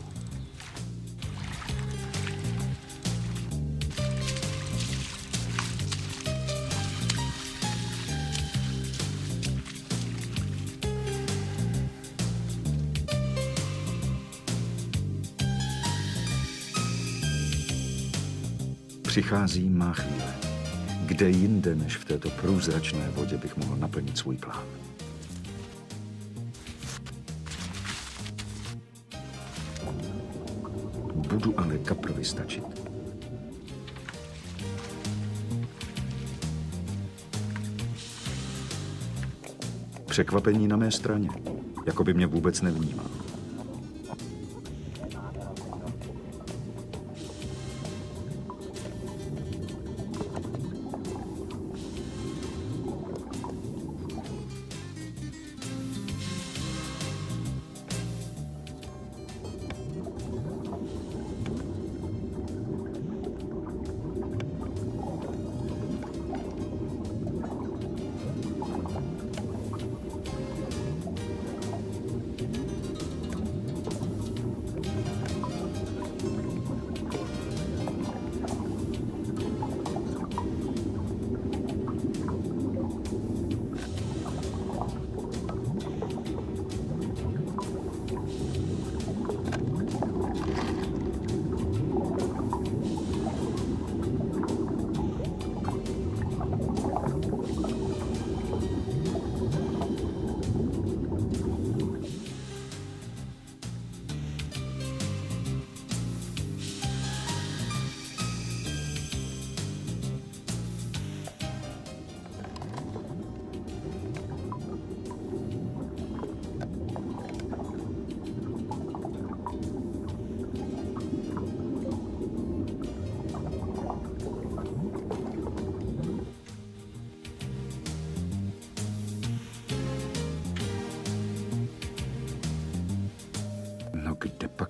Přichází má chvíle. Kde jinde, než v této průzračné vodě, bych mohl naplnit svůj plán. Budu ale kaprovi stačit. Překvapení na mé straně, jako by mě vůbec nevnímal.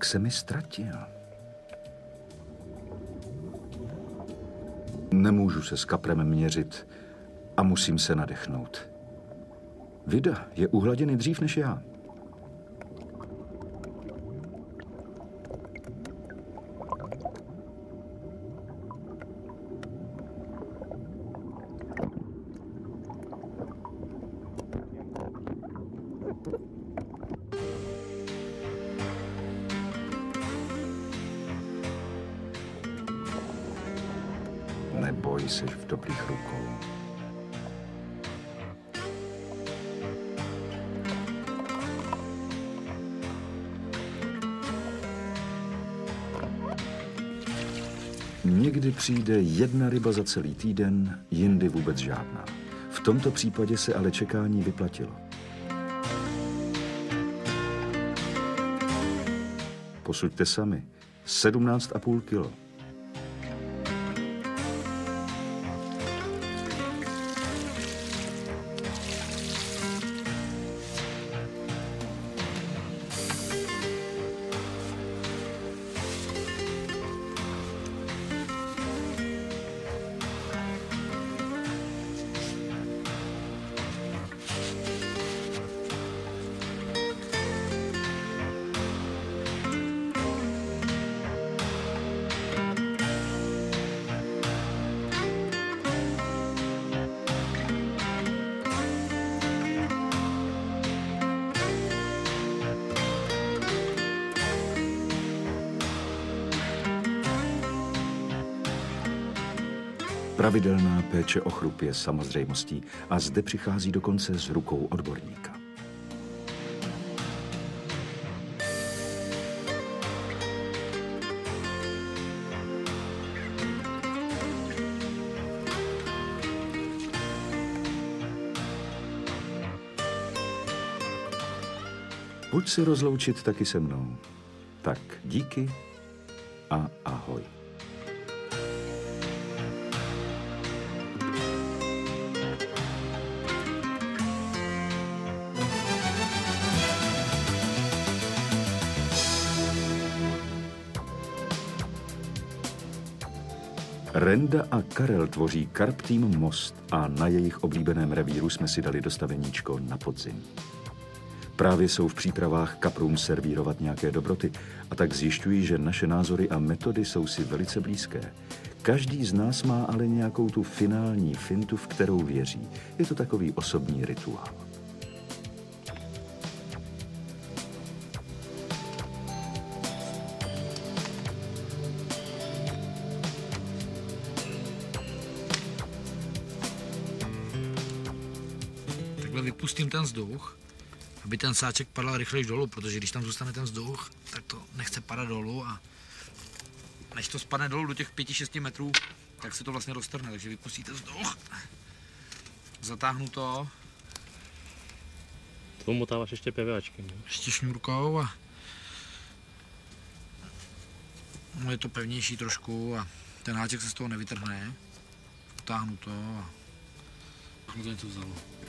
jak se mi ztratil. Nemůžu se s kaprem měřit a musím se nadechnout. Vida je uhladěný dřív než já. Neboj, jsi v dobrých rukou. Někdy přijde jedna ryba za celý týden, jindy vůbec žádná. V tomto případě se ale čekání vyplatilo. Posuďte sami. sedmnáct a půl kilo. Pravidelná péče o chrup je samozřejmostí a zde přichází dokonce s rukou odborníka. Pojď se rozloučit taky se mnou. Tak díky a ahoj. Renda a Karel tvoří Carp Team Most a na jejich oblíbeném revíru jsme si dali dostaveníčko na podzim. Právě jsou v přípravách kaprům servírovat nějaké dobroty a tak zjišťují, že naše názory a metody jsou si velice blízké. Každý z nás má ale nějakou tu finální fintu, v kterou věří. Je to takový osobní rituál. Vypustím ten vzduch, aby ten sáček padal rychleji dolů, protože když tam zůstane ten vzduch, tak to nechce padat dolů a než to spadne dolů do těch pěti šesti metrů, tak se to vlastně roztrhne, takže vypustíte vzduch, zatáhnu to. To motáváš ještě pěváčkem, ne? Ještě šňůrkou a no, je to pevnější trošku a ten háček se z toho nevytrhne. Utáhnu to a to něco vzalo.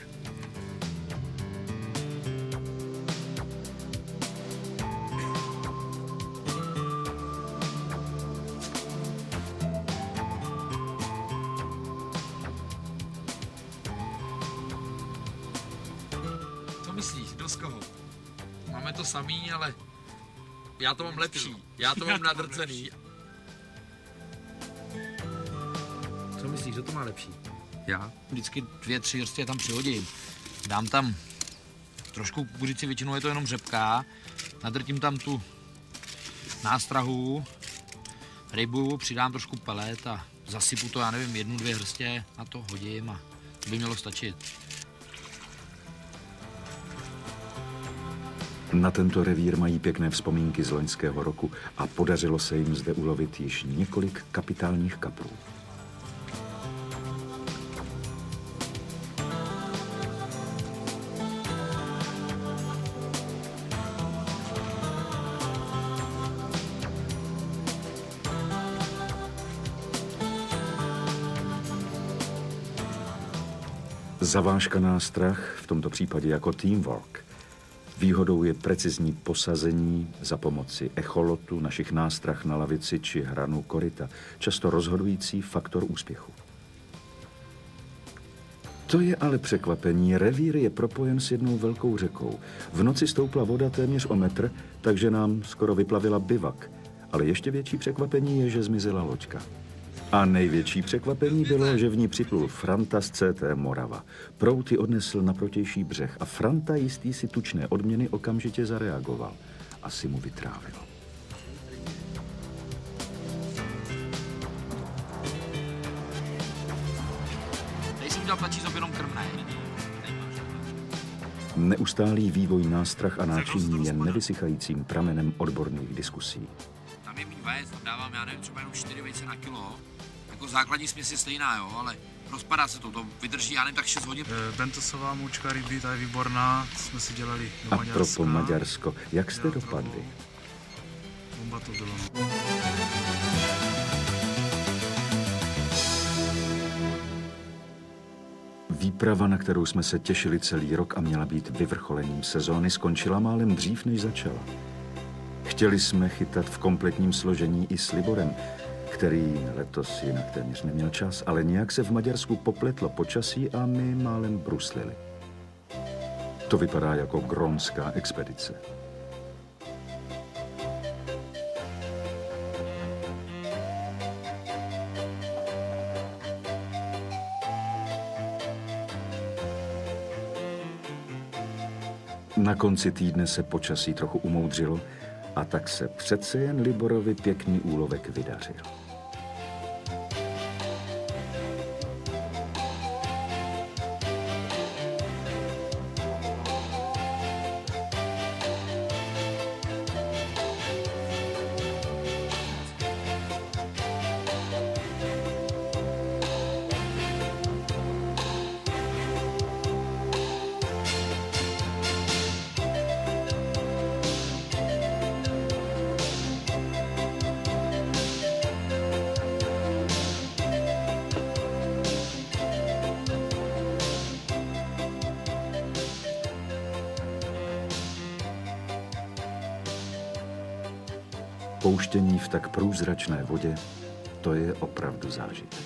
Co myslíš, kdo z koho? Máme to samý, ale já to mám lepší. Já to mám nadrcený. Co myslíš, kdo to má lepší? Já vždycky dvě, tři hrstě tam přihodím. Dám tam trošku kukuřici, většinou je to jenom řepka. Nadrtím tam tu nástrahu, rybu, přidám trošku pelet a zasypu to, já nevím, jednu, dvě hrstě, na to hodím a to by mělo stačit. Na tento revír mají pěkné vzpomínky z loňského roku a podařilo se jim zde ulovit již několik kapitálních kaprů. Zavážka nástrah, v tomto případě jako teamwork, Výhodou je precizní posazení za pomoci echolotu, našich nástrah na lavici či hranu koryta, často rozhodující faktor úspěchu. To je ale překvapení. Revír je propojen s jednou velkou řekou. V noci stoupla voda téměř o metr, takže nám skoro vyplavila bivak. Ale ještě větší překvapení je, že zmizela loďka. A největší překvapení bylo, že v ní připlul Franta z C T Morava. Proud ji odnesl na protější břeh a Franta jistý si tučné odměny okamžitě zareagoval. Asi mu vytrávilo. Tady jsem udělal tlačí jenom krmné. Neustálý vývoj nástrah a náčiní je nevysychajícím pramenem odborných diskusí. Tam je mít vajec, tam dávám, já nevím, třeba jenom čtyři vejce na kilo. Jako základní směs je stejná, jo, ale rozpadá se to, to vydrží, já nevím, tak šest hodin. Bentosová moučka ryby, ta je výborná, jsme si dělali do a Maďarska. A pro Maďarsko, jak jste dopadli? Bomba to bylo, no. Výprava, na kterou jsme se těšili celý rok a měla být vyvrcholením sezóny, skončila málem dřív, než začala. Chtěli jsme chytat v kompletním složení i s Liborem, který letos jinak téměř neměl čas, ale nějak se v Maďarsku popletlo počasí a my málem bruslili. To vypadá jako grónská expedice. Na konci týdne se počasí trochu umoudřilo a tak se přece jen Liborovi pěkný úlovek vydařil. Pouštění v tak průzračné vodě, to je opravdu zážitek.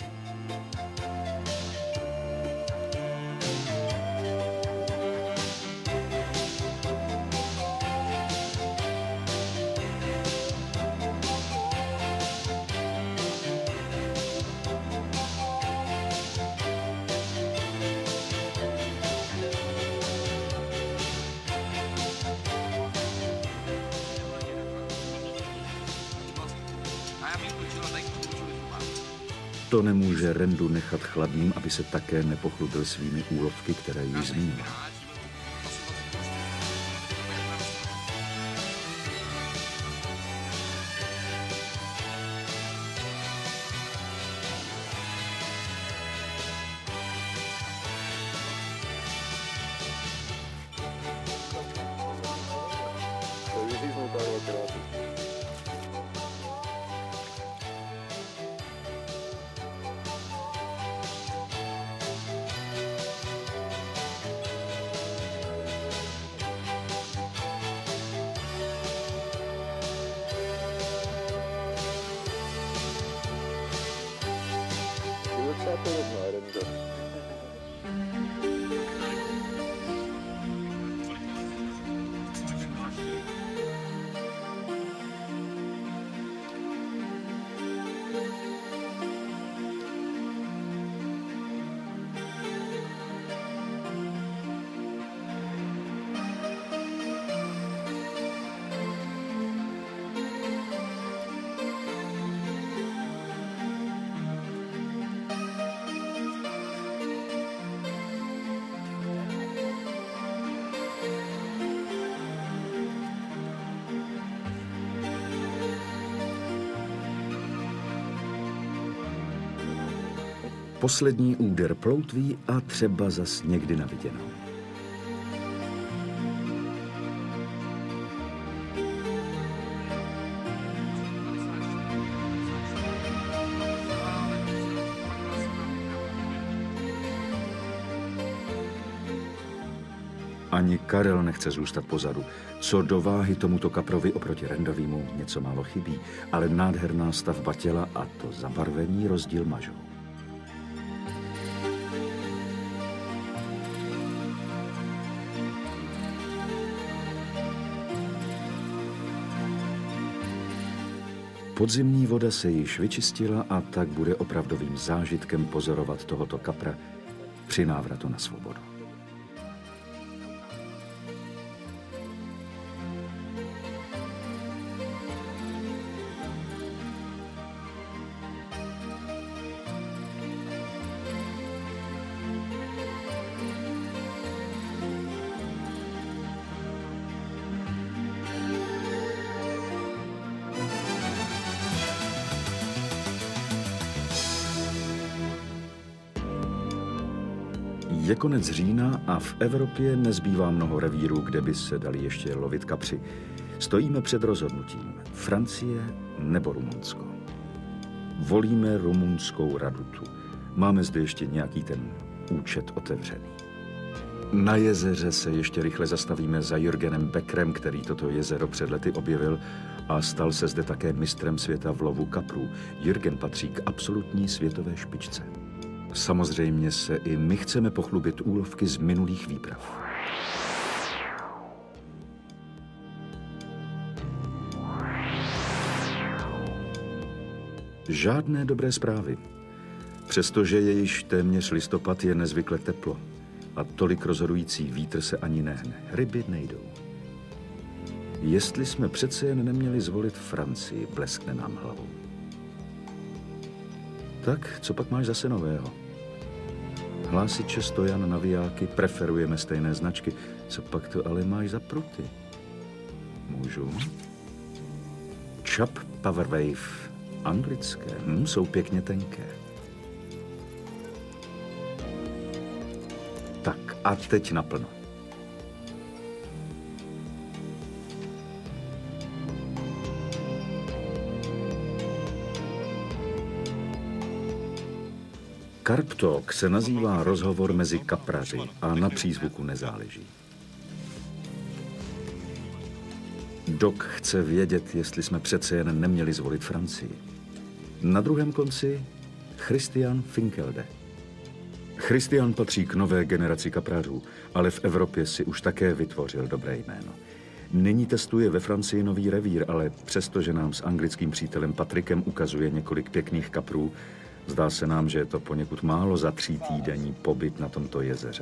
To nemůže Rendu nechat chladným, aby se také nepochlubil svými úlovky, které jí zmínil. Poslední úder ploutví a třeba zas někdy na viděnou. Ani Karel nechce zůstat pozadu. Co do váhy tomuto kaprovi oproti Randovému něco málo chybí, ale nádherná stavba těla a to zabarvení rozdíl mažou. Podzimní voda se již vyčistila a tak bude opravdovým zážitkem pozorovat tohoto kapra při návratu na svobodu. Je konec října a v Evropě nezbývá mnoho revírů, kde by se dali ještě lovit kapři. Stojíme před rozhodnutím. Francie nebo Rumunsko. Volíme rumunskou radutu. Máme zde ještě nějaký ten účet otevřený. Na jezeře se ještě rychle zastavíme za Jürgenem Beckerem, který toto jezero před lety objevil a stal se zde také mistrem světa v lovu kaprů. Jürgen patří k absolutní světové špičce. Samozřejmě se i my chceme pochlubit úlovky z minulých výprav. Žádné dobré zprávy. Přestože je již téměř listopad, je nezvykle teplo a tolik rozhodující vítr se ani nehne. Ryby nejdou. Jestli jsme přece jen neměli zvolit Francii, bleskne nám hlavou. Tak, co pak máš zase nového? Hlásiče, stojan, navijáky, preferujeme stejné značky. Co pak to ale máš za pruty? Můžu? Chub Powerwave. Anglické. Hm, jsou pěkně tenké. Tak a teď naplno. Carp Talk se nazývá rozhovor mezi kapraři a na přízvuku nezáleží. Doc chce vědět, jestli jsme přece jen neměli zvolit Francii. Na druhém konci Christian Finkelde. Christian patří k nové generaci kaprařů, ale v Evropě si už také vytvořil dobré jméno. Nyní testuje ve Francii nový revír, ale přestože nám s anglickým přítelem Patrikem ukazuje několik pěkných kaprů, zdá se nám, že je to poněkud málo za tří týdenní pobyt na tomto jezeře.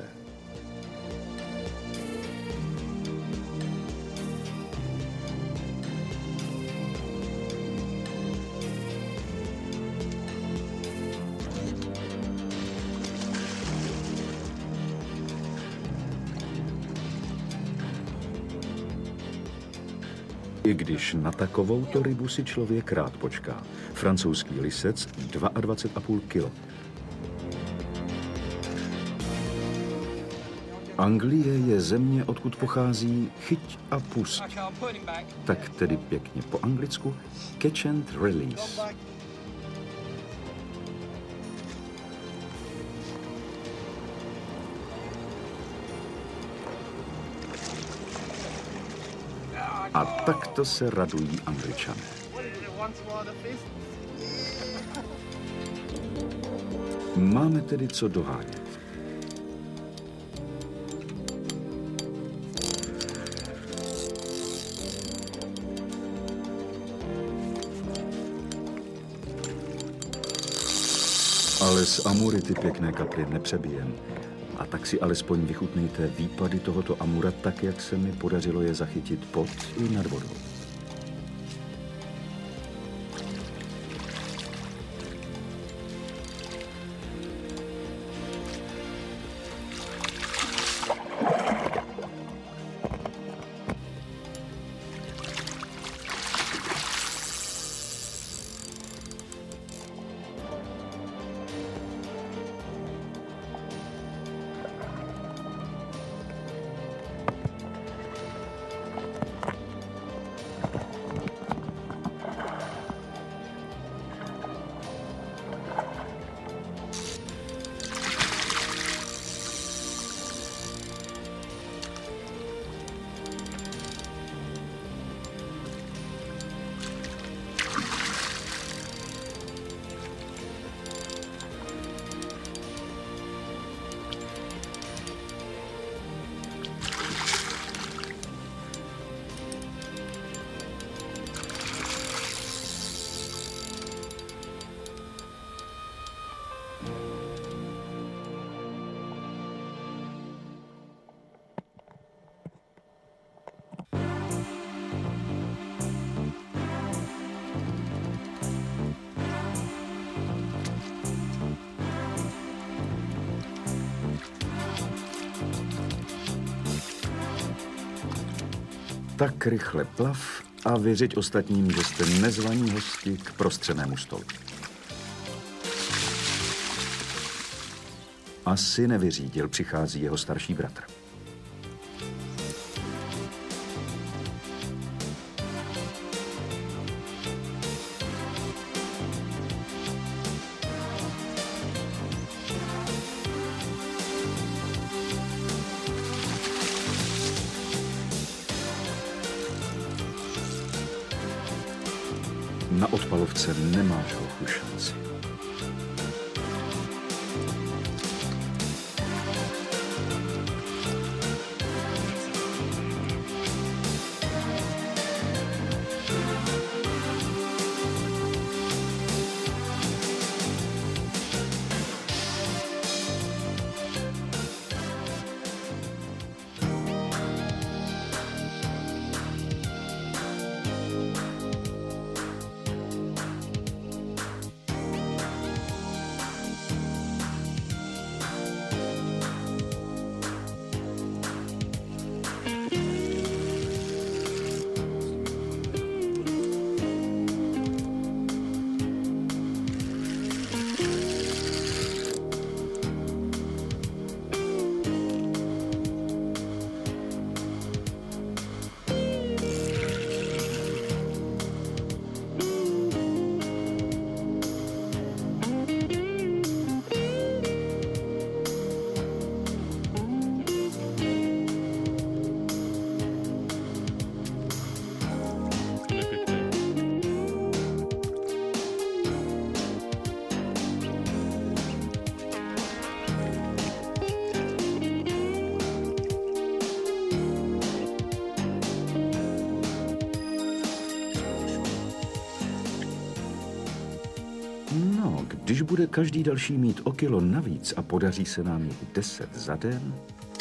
I když na takovouto rybu si člověk rád počká. Francouzský lisec dvacet dva a půl kilo. Anglie je země, odkud pochází chyť a pust. Tak tedy pěkně po anglicku catch and release. A takto se radují Angličané. Máme tedy co dohánět. Ale z amury ty pěkné kapry nepřebijem. A tak si alespoň vychutnejte výpady tohoto amura tak, jak se mi podařilo je zachytit pod i nad vodou. Tak rychle plav a vyřiď ostatním, že jste nezvaní hosti k prostřenému stolu. Asi nevyřídil, přichází jeho starší bratr. Na odpalovce nemáš hochu šanci. Když bude každý další mít o kilo navíc a podaří se nám jít deset za den,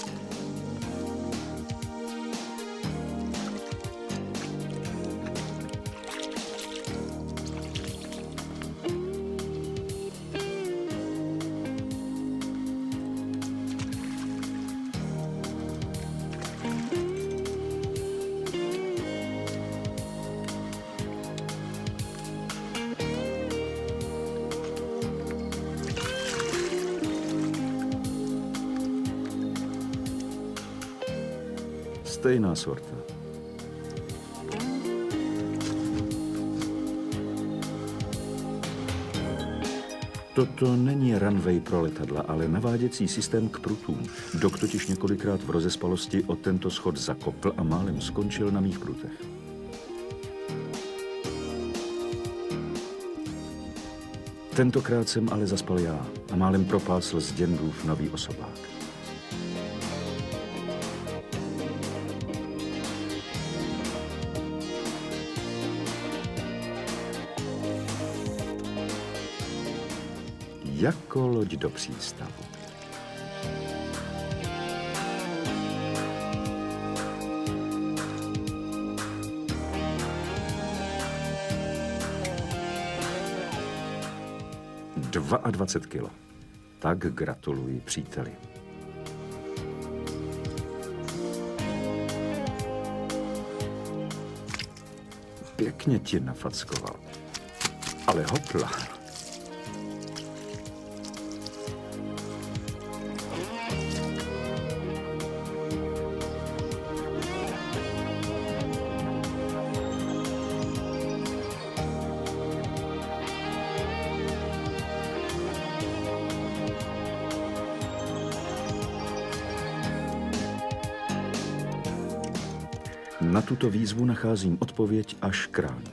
stejná sorta. Toto není runway pro letadla, ale naváděcí systém k prutům. Dok totiž několikrát v rozespalosti o tento schod zakopl a málem skončil na mých prutech. Tentokrát jsem ale zaspal já a málem propásl z děndův nový osobák. Jako loď do přístavu. dvacet dva kilo. Tak gratuluji příteli. Pěkně ti nafackoval. Ale hopla. Na tuto výzvu nacházím odpověď až k ránu.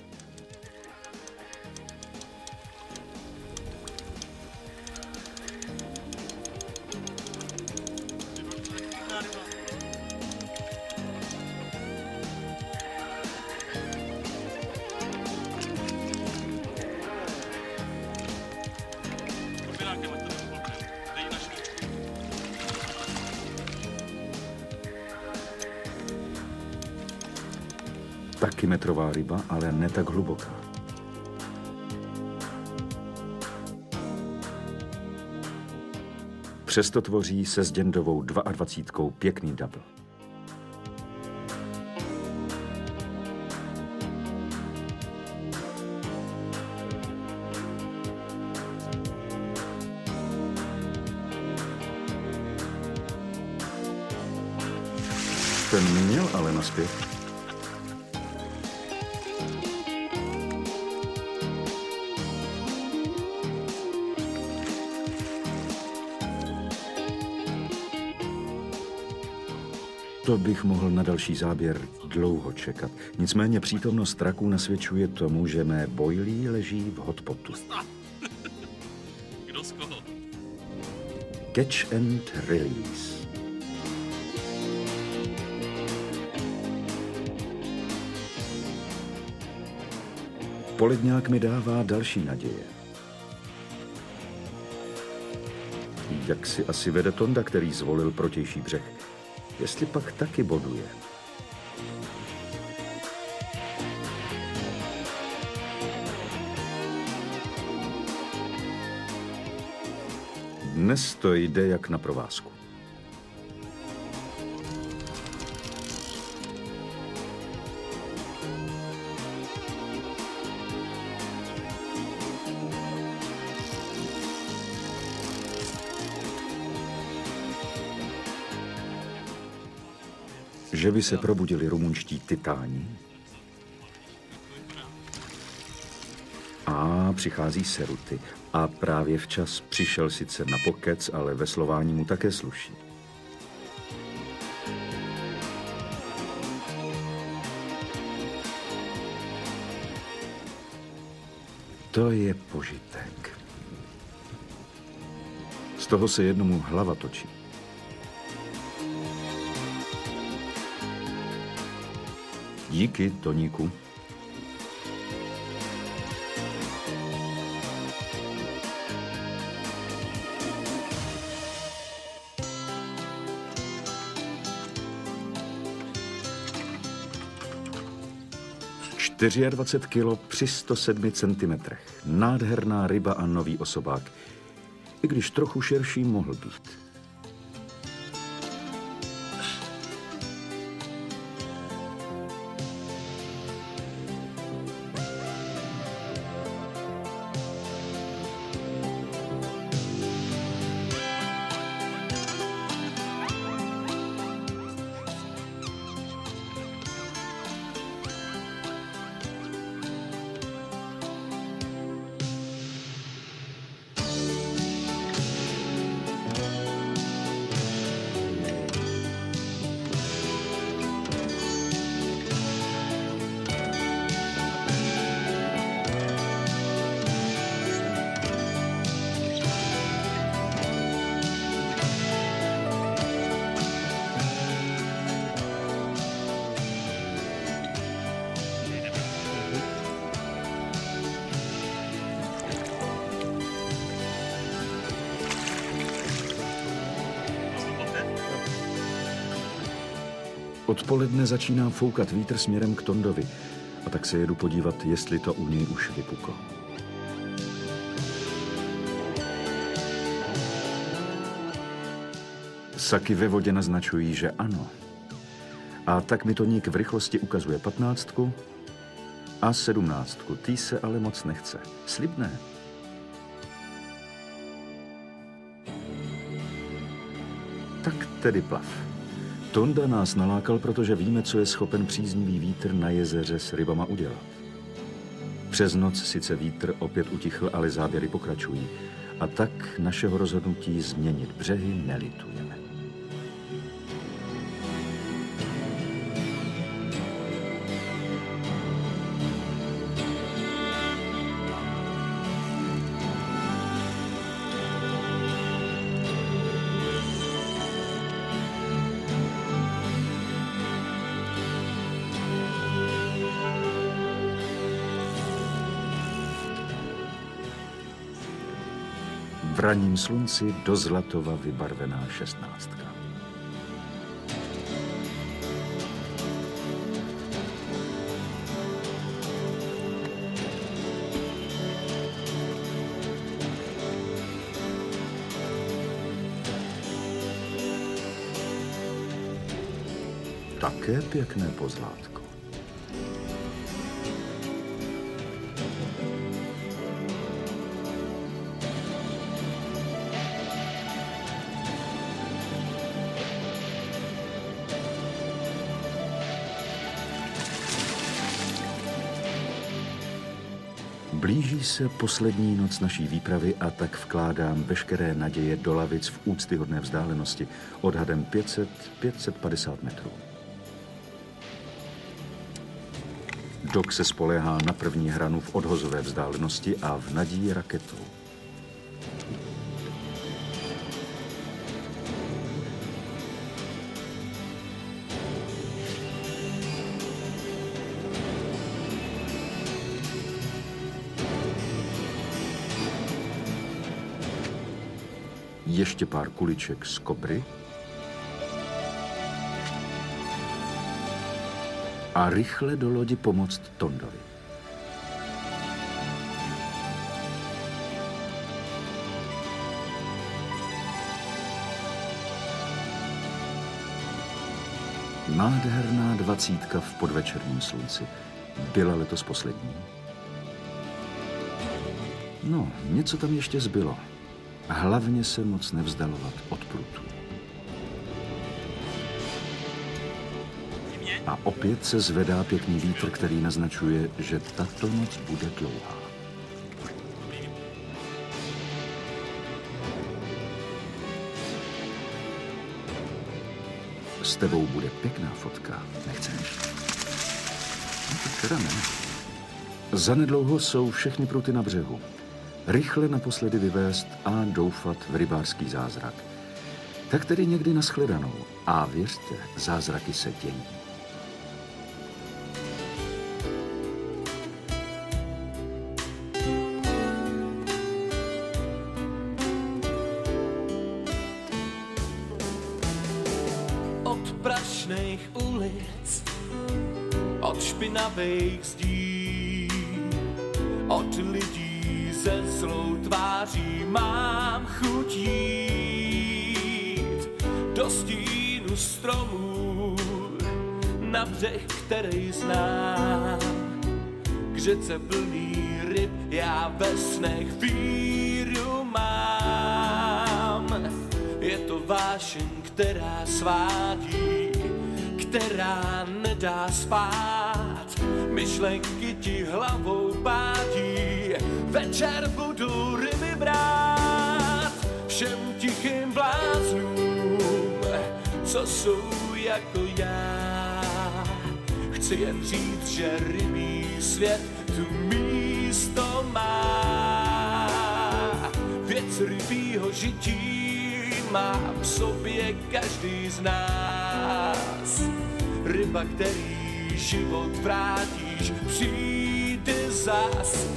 Taky metrová ryba, ale ne tak hluboká. Přesto tvoří se s děndovou dvacítkou pěkný double. Ten měl ale naspět. To bych mohl na další záběr dlouho čekat. Nicméně přítomnost raků nasvědčuje tomu, že mé boilí leží v hotpotu. Kdo z koho? Catch and release. Poledňák mi dává další naděje. Jak si asi vede Tonda, který zvolil protější břeh. Jestli pak taky boduje. Dnes to jde jak na provázku. Že by se probudili rumunští titáni? A přichází Seruty. A právě včas přišel sice na pokec, ale veslování mu také sluší. To je požitek. Z toho se jednomu hlava točí. Díky, Toníku. dvacet čtyři kilo při sto sedmi centimetrech. Nádherná ryba a nový osobák. I když trochu širší mohl být. Odpoledne začíná foukat vítr směrem k Tondovi a tak se jedu podívat, jestli to u něj už vypuklo. Saky ve vodě naznačují, že ano. A tak mi Toník v rychlosti ukazuje patnáctku a sedmnáctku. Tý se ale moc nechce. Slibné. Tak tedy plav. Tonda nás nalákal, protože víme, co je schopen příznivý vítr na jezeře s rybama udělat. Přes noc sice vítr opět utichl, ale záběry pokračují. A tak našeho rozhodnutí změnit břehy nelitujeme. V ranním slunci do zlatova vybarvená šestnáctka. Také pěkné pozlátko. Blíží se poslední noc naší výpravy a tak vkládám veškeré naděje do lavic v úctyhodné vzdálenosti odhadem pět set až pět set padesát metrů. Doc se spoléhá na první hranu v odhozové vzdálenosti a v naději raketou. Ještě pár kuliček z kobry a rychle do lodi pomoct Tondovi. Nádherná dvacítka v podvečerním slunci. Byla letos poslední. No, něco tam ještě zbylo. Hlavně se moc nevzdalovat od prutů. A opět se zvedá pěkný vítr, který naznačuje, že tato noc bude dlouhá. S tebou bude pěkná fotka, nechceš? No to teda ne. Zanedlouho jsou všechny pruty na břehu. Rychle naposledy vyvést a doufat v rybářský zázrak. Tak tedy někdy nashledanou. A věřte, zázraky se dějí. Od prašných ulic, od špinavých zdí, od lidí se zlou tváří mám chuť jít do stínu stromů na břeh, který znám. K řece plný ryb já ve snech víru mám. Je to vášeň, která svádí, která nedá spát. Myšlenky ti hlavou pádí, večer budu ryby brát. Všem tichým bláznům, co jsou jako já. Chci jen říct, že rybí svět tu místo má. Věc rybího žití má v sobě každý z nás. Ryba, který život vrátíš, přijde zas.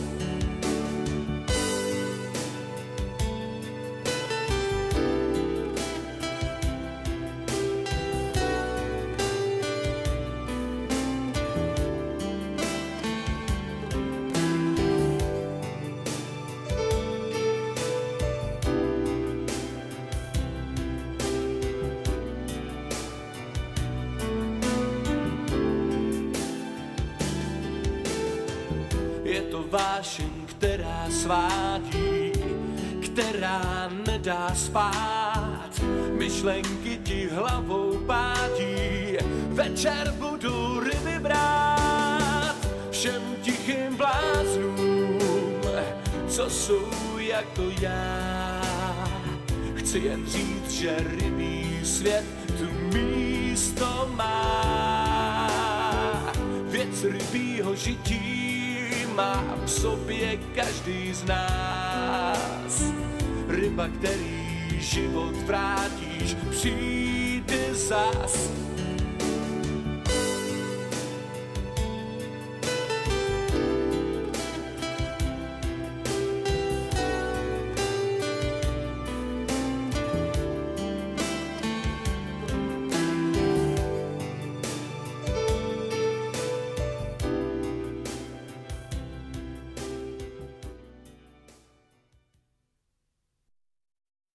Je to vášeň, která svádí, která nedá spát. Myšlenky ti hlavou pádí, večer budu ryby brát. Všem tichým bláznům, co jsou jako já. Chci jen říct, že rybí svět tu místo má. Věc rybího žití má v sobě každý z nás. Ryba, který život vrátíš, přijde zas.